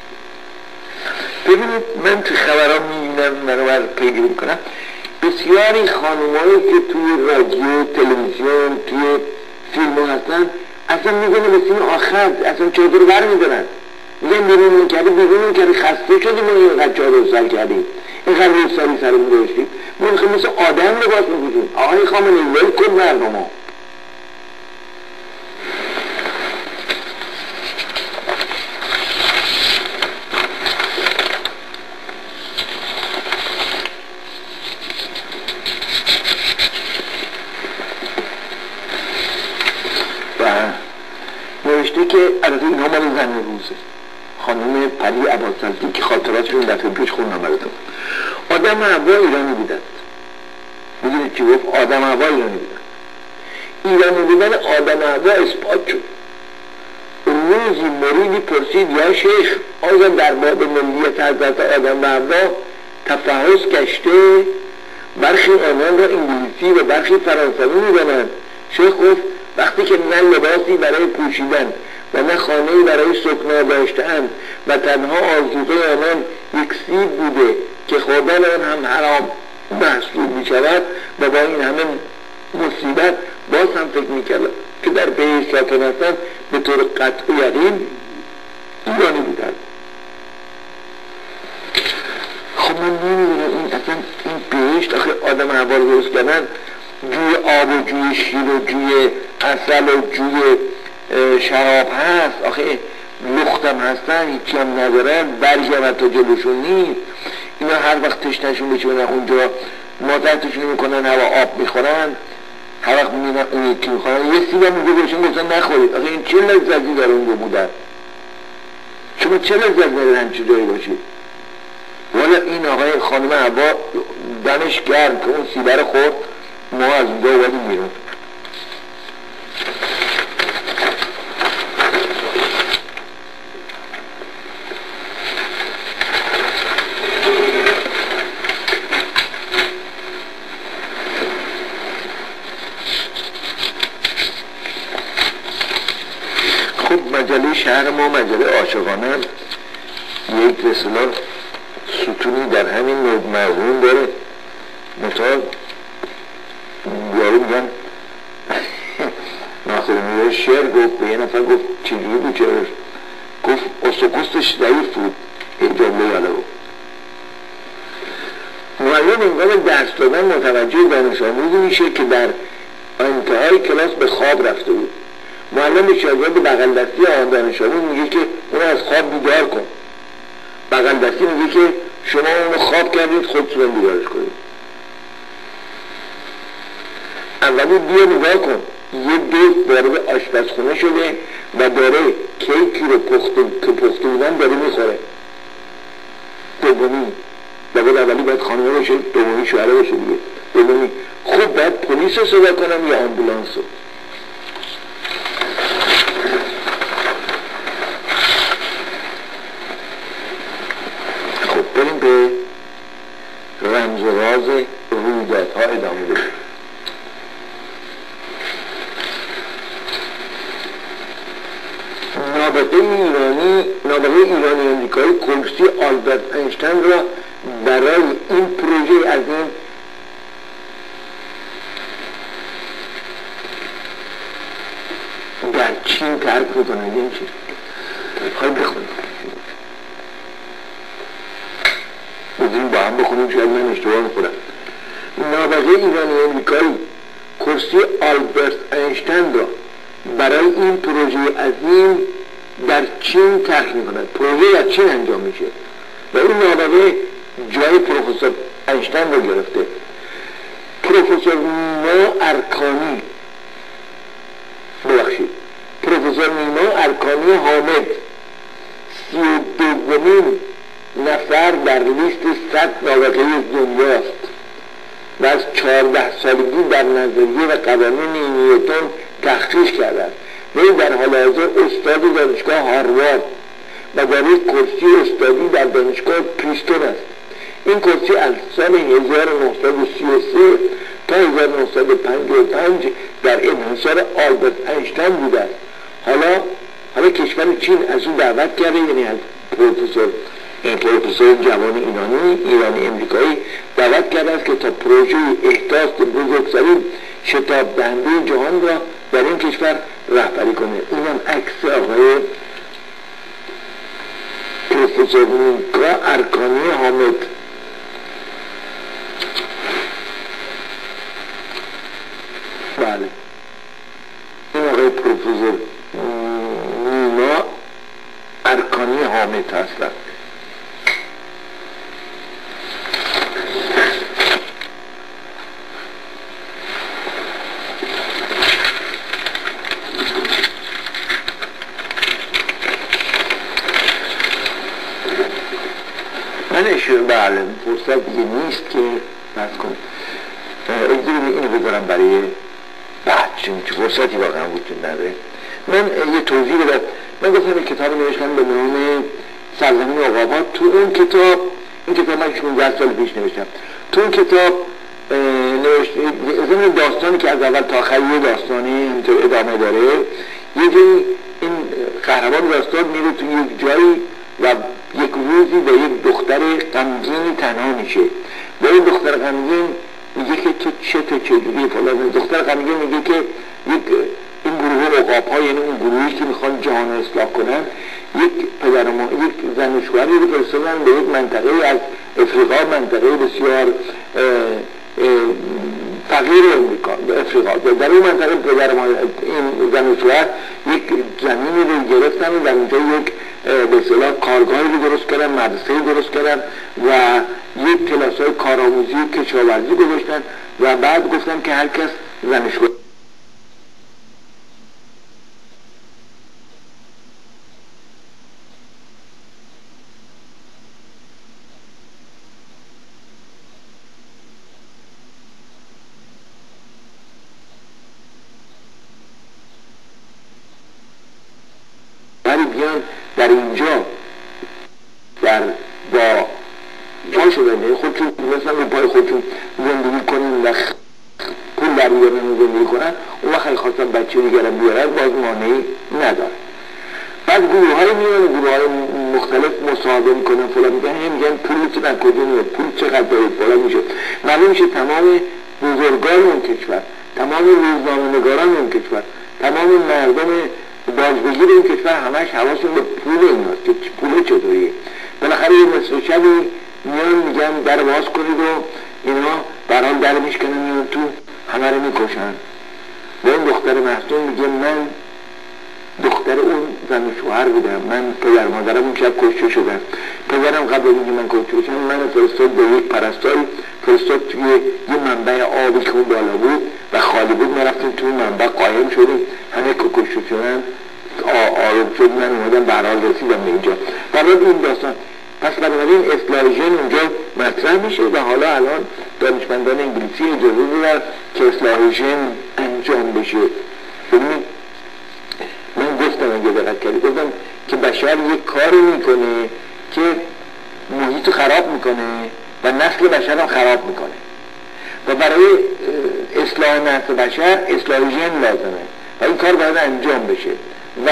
ببینید من تو خبرها میبینم، منو باید پیگیری میکنم، بسیاری خانمایی که توی رادیو، تلویزیون، توی فیلم هستن اصلا میگن بسیم آخر اصلا چادر رو بر میدارن، میگن بیرون کردی بیرون کردی خسته شدی ما اینقدر چادر سال کردیم، اینقدر روز سالی سرمون داشتیم، ما میخوام مثل آدم لباس میگوشیم. آقای خامنه‌ای ول کن مردم ها. که البته اینها مال زن روزه، خانم پری عباس‌سلطی که خاطراتشون دفعه پیش خوندم براتون. آدم و حوا ایرانی بودند. میدونید چی گفت؟ آدم و حوا ایرانی بودند. ایرانی بودن آدم و حوا اثبات شد. روزی مریدی پرسید یا شیخ آیا در باب ملیت حضرت آدم و حوا تفحص گشته؟ برخی آنان را انگلیسی و برخی فرانسوی می‌دانند. شیخ گفت وقتی که نه لباسی برای پوشیدن و نه خانه‌ای برای سکنا داشته‌اند و تنها آرزوی آنان یک سیب بوده که خوردن آن هم حرام محسوب می‌شود و با این همه مصیبت باز هم فکر می‌کردند که در پی ساکن هستند، به طور قطع و یقین ایرانی بودند. خب من نمی‌دونم این اصلا این بهشت آخه آدم حوا رو درست کردن، جوی آب و جوی شیر و جوی عسل و جوی شراب هست، آخه لختم هستن هیچی هم ندارن، برگه و تا جلوشون نیست. اینا هر وقت تشنشون بشه برن اونجا مادرتشون میکنن هوا آب میخورن، هر وقت میبینن اون یکی میخورن، یه سیب هم میگه باشون گفتن نخورید. آخه این چه لذتی داره اونجا بودن؟ شما چه لذت دارید همچه جایی باشید؟ والا این آقای خانم حوا دمش گرم که اون سیبه رو خورد، ما از اونجا اومدیم بیرون. خب مجله شهر ما مجله عاشقانه یک رسالار ستونی در همین مضمون داره. مثال یارو میگن ناصر میره شعر گفت به یه نفر گفت چجوری بود شعرش؟ گفت استقوستش ضعیف بود. این جمله یاده بود. معلم اینقدر درس دادن متوجه دانش آموزی میشه که در انتهای کلاس به خواب رفته بود. معلم شاگرد بغل دستی آن دانش آموز میگه که اون از خواب بیدار کن. بغل دستی میگه که شما اونو خواب کردید خودتون بیدارش کنید. اولی بیا نگاه کن، یه دوست وارد آشپزخونه شده و داره کیکی رو پخته که پخته بودن داره میخوره. دومی لابد اولی باید خانمه باشه، دومی شوهره باشه دیگه. دومی خب باید پلیس رو صدا کنم یا آمبولانس رو؟ خب بریم به رمز و راز رویدادها ادامه بدیم. نابغه ایرانی نابغه ایرانی امریکایی کرسی آلبرت اینشتین را برای این پروژه از این در چین ترک میکنن. این چیز خواهی بخونیم بودیم با هم بخونیم، شاید من اشتباه میکنم. نابغه ایرانی امریکایی کرسی آلبرت اینشتین را برای این پروژه عظیم در چین طرح می‌کند. پروژه در چین انجام میشه و این نابغه جای پروفسور اینشتین رو گرفته. پروفسور نیما ارکانی ببخشید پروفسور نیما ارکانی حامد سی و دومین نفر در لیست صد نابغه دنیاست و از چهارده سالگی در نظریه و قوانین نیوتن تحقیق کردند. وی در حال حاضر استاد دانشگاه هاروارد و در یک کرسی استادی در دانشگاه پریستون است. این کرسی از سال هزار و نهصد و سی و سه تا هزار و نهصد و پنجاه و پنج در انحصار آلبرت اینشتین بوده است. حالا حالا کشور چین از اون دعوت کرده، یعنی از پروفسور این پروفسور جوان ایرانی ایرانی امریکایی دعوت کرده است که تا پروژه احداث بزرگترین شتاب دهنده جهان را در این کشور رهبری کنه. اینم عکس آقای پروفسور نیما ارکانی حامد. بله این آقای پروفسور نیما ارکانی حامد هستند. فرصت دیگه نیست که بحث کنیم. اجازه اینو بذارم برای بعد، چون فرصتی واقعا وجود نداره. من یه توضیح بدم. من گفتم یک کتاب نوشتم به نام سرزمین عقابات. تو اون کتاب، این کتاب من شانزده سال پیش نوشتم، تو اون کتاب ضمن داستانی که از اول تا آخر یه داستانی اینطور ادامه داره، یه جایی این قهرمان داستان میره تو یک جایی و یک روزی با یک دختر غمگین تنها میشه. با این دختر غمگین میگه که تو چه تو چجوری فلان. دختر غمگین میگه که یک این گروه عقاب‌ها، یعنی اون گروهی که میخوان جهان رو اصلاح کنن، یک پدر ما یک زن و شوهری رو فرستادن به یک منطقه از افریقا، منطقه بسیار فقیر امریکا افریقا. در اون منطقه پدر ما این زن و شوهر یک زمینی رو گرفتن و در اونجا یک به اصطلاح کارگاهی رو درست کردن، مدرسه‌ای درست کردن و یک کلاس‌های کارآموزی و کشاورزی گذاشتن و بعد گفتن که هر کس زن و شوهر بیان در اینجا در با پا شدن خودشون مثلا به پای خودشون زندگی کنن و پول در بیارن و زندگی کنن، اون وقت خواستن بچه دیگرم بیارن باز مانعی نداره. بعد گروه های میان، گروه های مختلف مصاحبه میکنن فلان، میگن هم میگن پول میتونن کجا میاد، پول چقدر دارید فلان میشه. معلوم میشه تمام بزرگان اون کشور، تمام روزنامه نگاران اون کشور، تمام مردم باجبگیر این کشور همش حواسون به پول ایناست که پول چطوریه. بالاخره یه مثل شبی میان میگن در باز کنید و اینا برام در میشکنن میان تو، همه رو میکشن. به این دختر محسون میگه من دختر اون زن و شوهر بودم، من پدر مادرم اون شب کشته شدن. پدرم قبل اینکه من کشته شدم من فرستاد به یک پرستاری، فرستاد توی یه منبع آبی که اون بالا بود و خالی بود، ما رفتیم توی منبع قایم شدیم، همه که کشته شدن آروب شد، من اومدم به حال رسیدم به اینجا. برای این داستان پس بنابراین اصلاح ژن اونجا مطرح میشه و حالا الان دانشمندان انگلیسی اجازه دادن که اصلاح ژن انجام بشه. ببینید من گفتم اگه دقت کردید گفتم که بشر یک کاری میکنه که محیط خراب میکنه و نسل بشر هم خراب میکنه و برای اصلاح نسل بشر اصلاح ژن لازمه و این کار باید انجام بشه و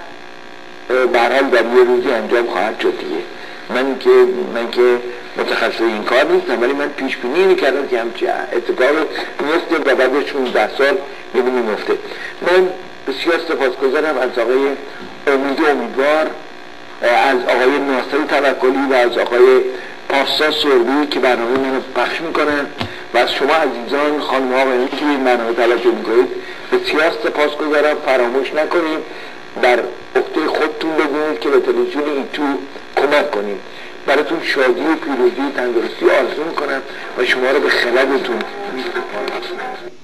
به هر حال در یه روزی انجام خواهد شد دیگه. من که من که متخصص این کار نیستم، ولی من پیش بینی می‌کردم که همچین اتفاقی میفته و بعد شانزده سال می‌بینیم میفته. من بسیار سپاسگزارم از آقای امید امیدوار، از آقای ناصر توکلی و از آقای پارسا سربی که برنامه منو پخش میکنن و از شما عزیزان خانم ها و که این برنامه توجه میکنید بسیار سپاسگزارم. فراموش نکنید در عهده خودتون بگیرید که به تلویزیون ایتو کمک کنید. براتون شادی و پیروزی و تندرستی آرزو میکنم و شما رو به خردتون